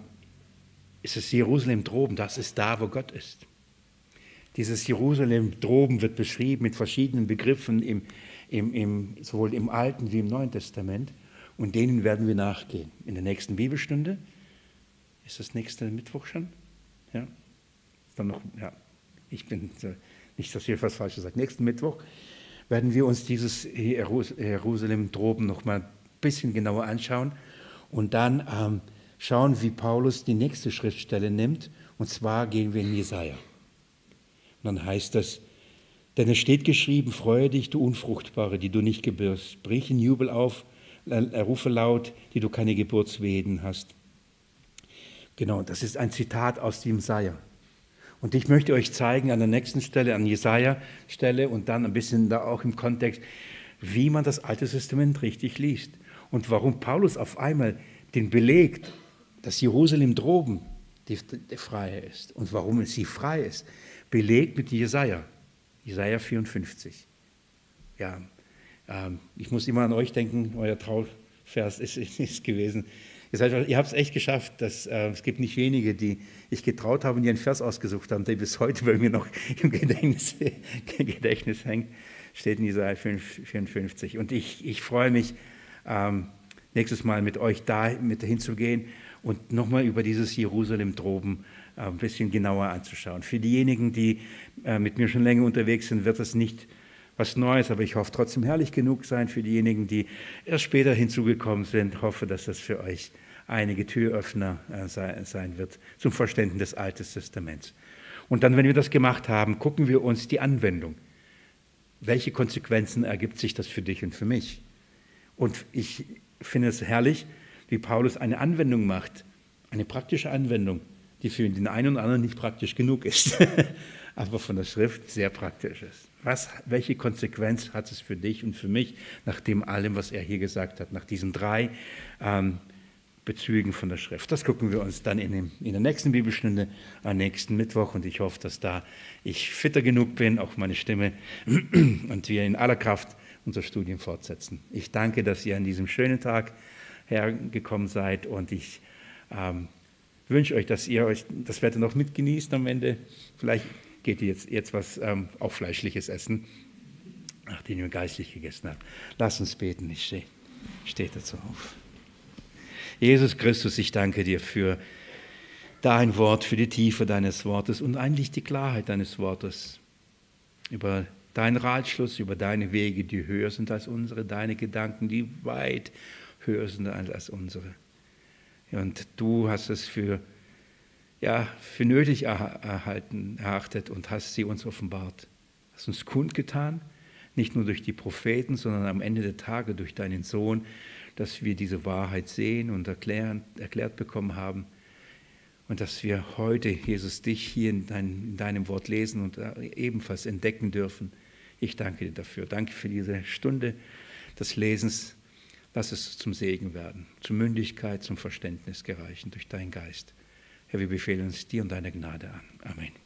S1: ist es Jerusalem droben, das ist da, wo Gott ist. Dieses Jerusalem droben wird beschrieben mit verschiedenen Begriffen sowohl im Alten wie im Neuen Testament. Und denen werden wir nachgehen. In der nächsten Bibelstunde, ist das nächste Mittwoch schon? Ja? Ist dann noch, ja. Ich bin nicht, dass ich etwas Falsches sage. Nächsten Mittwoch werden wir uns dieses Jerusalem droben noch mal ein bisschen genauer anschauen und dann schauen, wie Paulus die nächste Schriftstelle nimmt. Und zwar gehen wir in Jesaja. Und dann heißt das, denn es steht geschrieben, freue dich, du Unfruchtbare, die du nicht gebürst. Brich in Jubel auf, rufe laut, die du keine Geburtswehen hast. Genau, das ist ein Zitat aus dem Jesaja. Und ich möchte euch zeigen an der nächsten Stelle, an Jesaja-Stelle und dann ein bisschen da auch im Kontext, wie man das Alte Testament richtig liest. Und warum Paulus auf einmal den belegt, dass Jerusalem droben die Freie ist. Und warum sie frei ist, belegt mit Jesaja 54. Ja, ich muss immer an euch denken, euer Trauvers ist gewesen. Ihr habt es echt geschafft, es gibt nicht wenige, die ich getraut habe und die einen Vers ausgesucht haben, der bis heute bei mir noch im Gedächtnis hängt, steht in Jesaja 54. Und ich freue mich, nächstes Mal mit euch da hinzugehen und nochmal über dieses Jerusalem droben ein bisschen genauer anzuschauen. Für diejenigen, die mit mir schon länger unterwegs sind, wird das nicht was Neues, aber ich hoffe trotzdem herrlich genug sein. Für diejenigen, die erst später hinzugekommen sind, hoffe, dass das für euch einige Türöffner sein wird zum Verständnis des Alten Testaments. Und dann, wenn wir das gemacht haben, gucken wir uns die Anwendung. Welche Konsequenzen ergibt sich das für dich und für mich? Und ich finde es herrlich, wie Paulus eine Anwendung macht, eine praktische Anwendung, die für den einen und anderen nicht praktisch genug ist, aber von der Schrift sehr praktisch ist. Welche Konsequenz hat es für dich und für mich, nach dem allem, was er hier gesagt hat, nach diesen 3 Bezügen von der Schrift? Das gucken wir uns dann in der nächsten Bibelstunde am nächsten Mittwoch und ich hoffe, dass da ich fitter genug bin, auch meine Stimme, und wir in aller Kraft unser Studium fortsetzen. Ich danke, dass ihr an diesem schönen Tag hergekommen seid und ich wünsche euch, dass ihr euch das Wetter noch mitgenießt am Ende. Vielleicht geht ihr jetzt was auch Fleischliches essen, nachdem ihr geistlich gegessen habt. Lasst uns beten, ich stehe dazu auf. Jesus Christus, ich danke dir für dein Wort, für die Tiefe deines Wortes und eigentlich die Klarheit deines Wortes über deinen Ratschluss, über deine Wege, die höher sind als unsere, deine Gedanken, die weit höher sind als unsere. Und du hast es für nötig erachtet und hast sie uns offenbart. Hast uns kundgetan, nicht nur durch die Propheten, sondern am Ende der Tage durch deinen Sohn, dass wir diese Wahrheit sehen und erklärt bekommen haben. Und dass wir heute, Jesus, dich hier in deinem Wort lesen und ebenfalls entdecken dürfen. Ich danke dir dafür. Danke für diese Stunde des Lesens. Lass es zum Segen werden, zur Mündigkeit, zum Verständnis gereichen durch deinen Geist. Herr, wir befehlen uns dir und deiner Gnade an. Amen.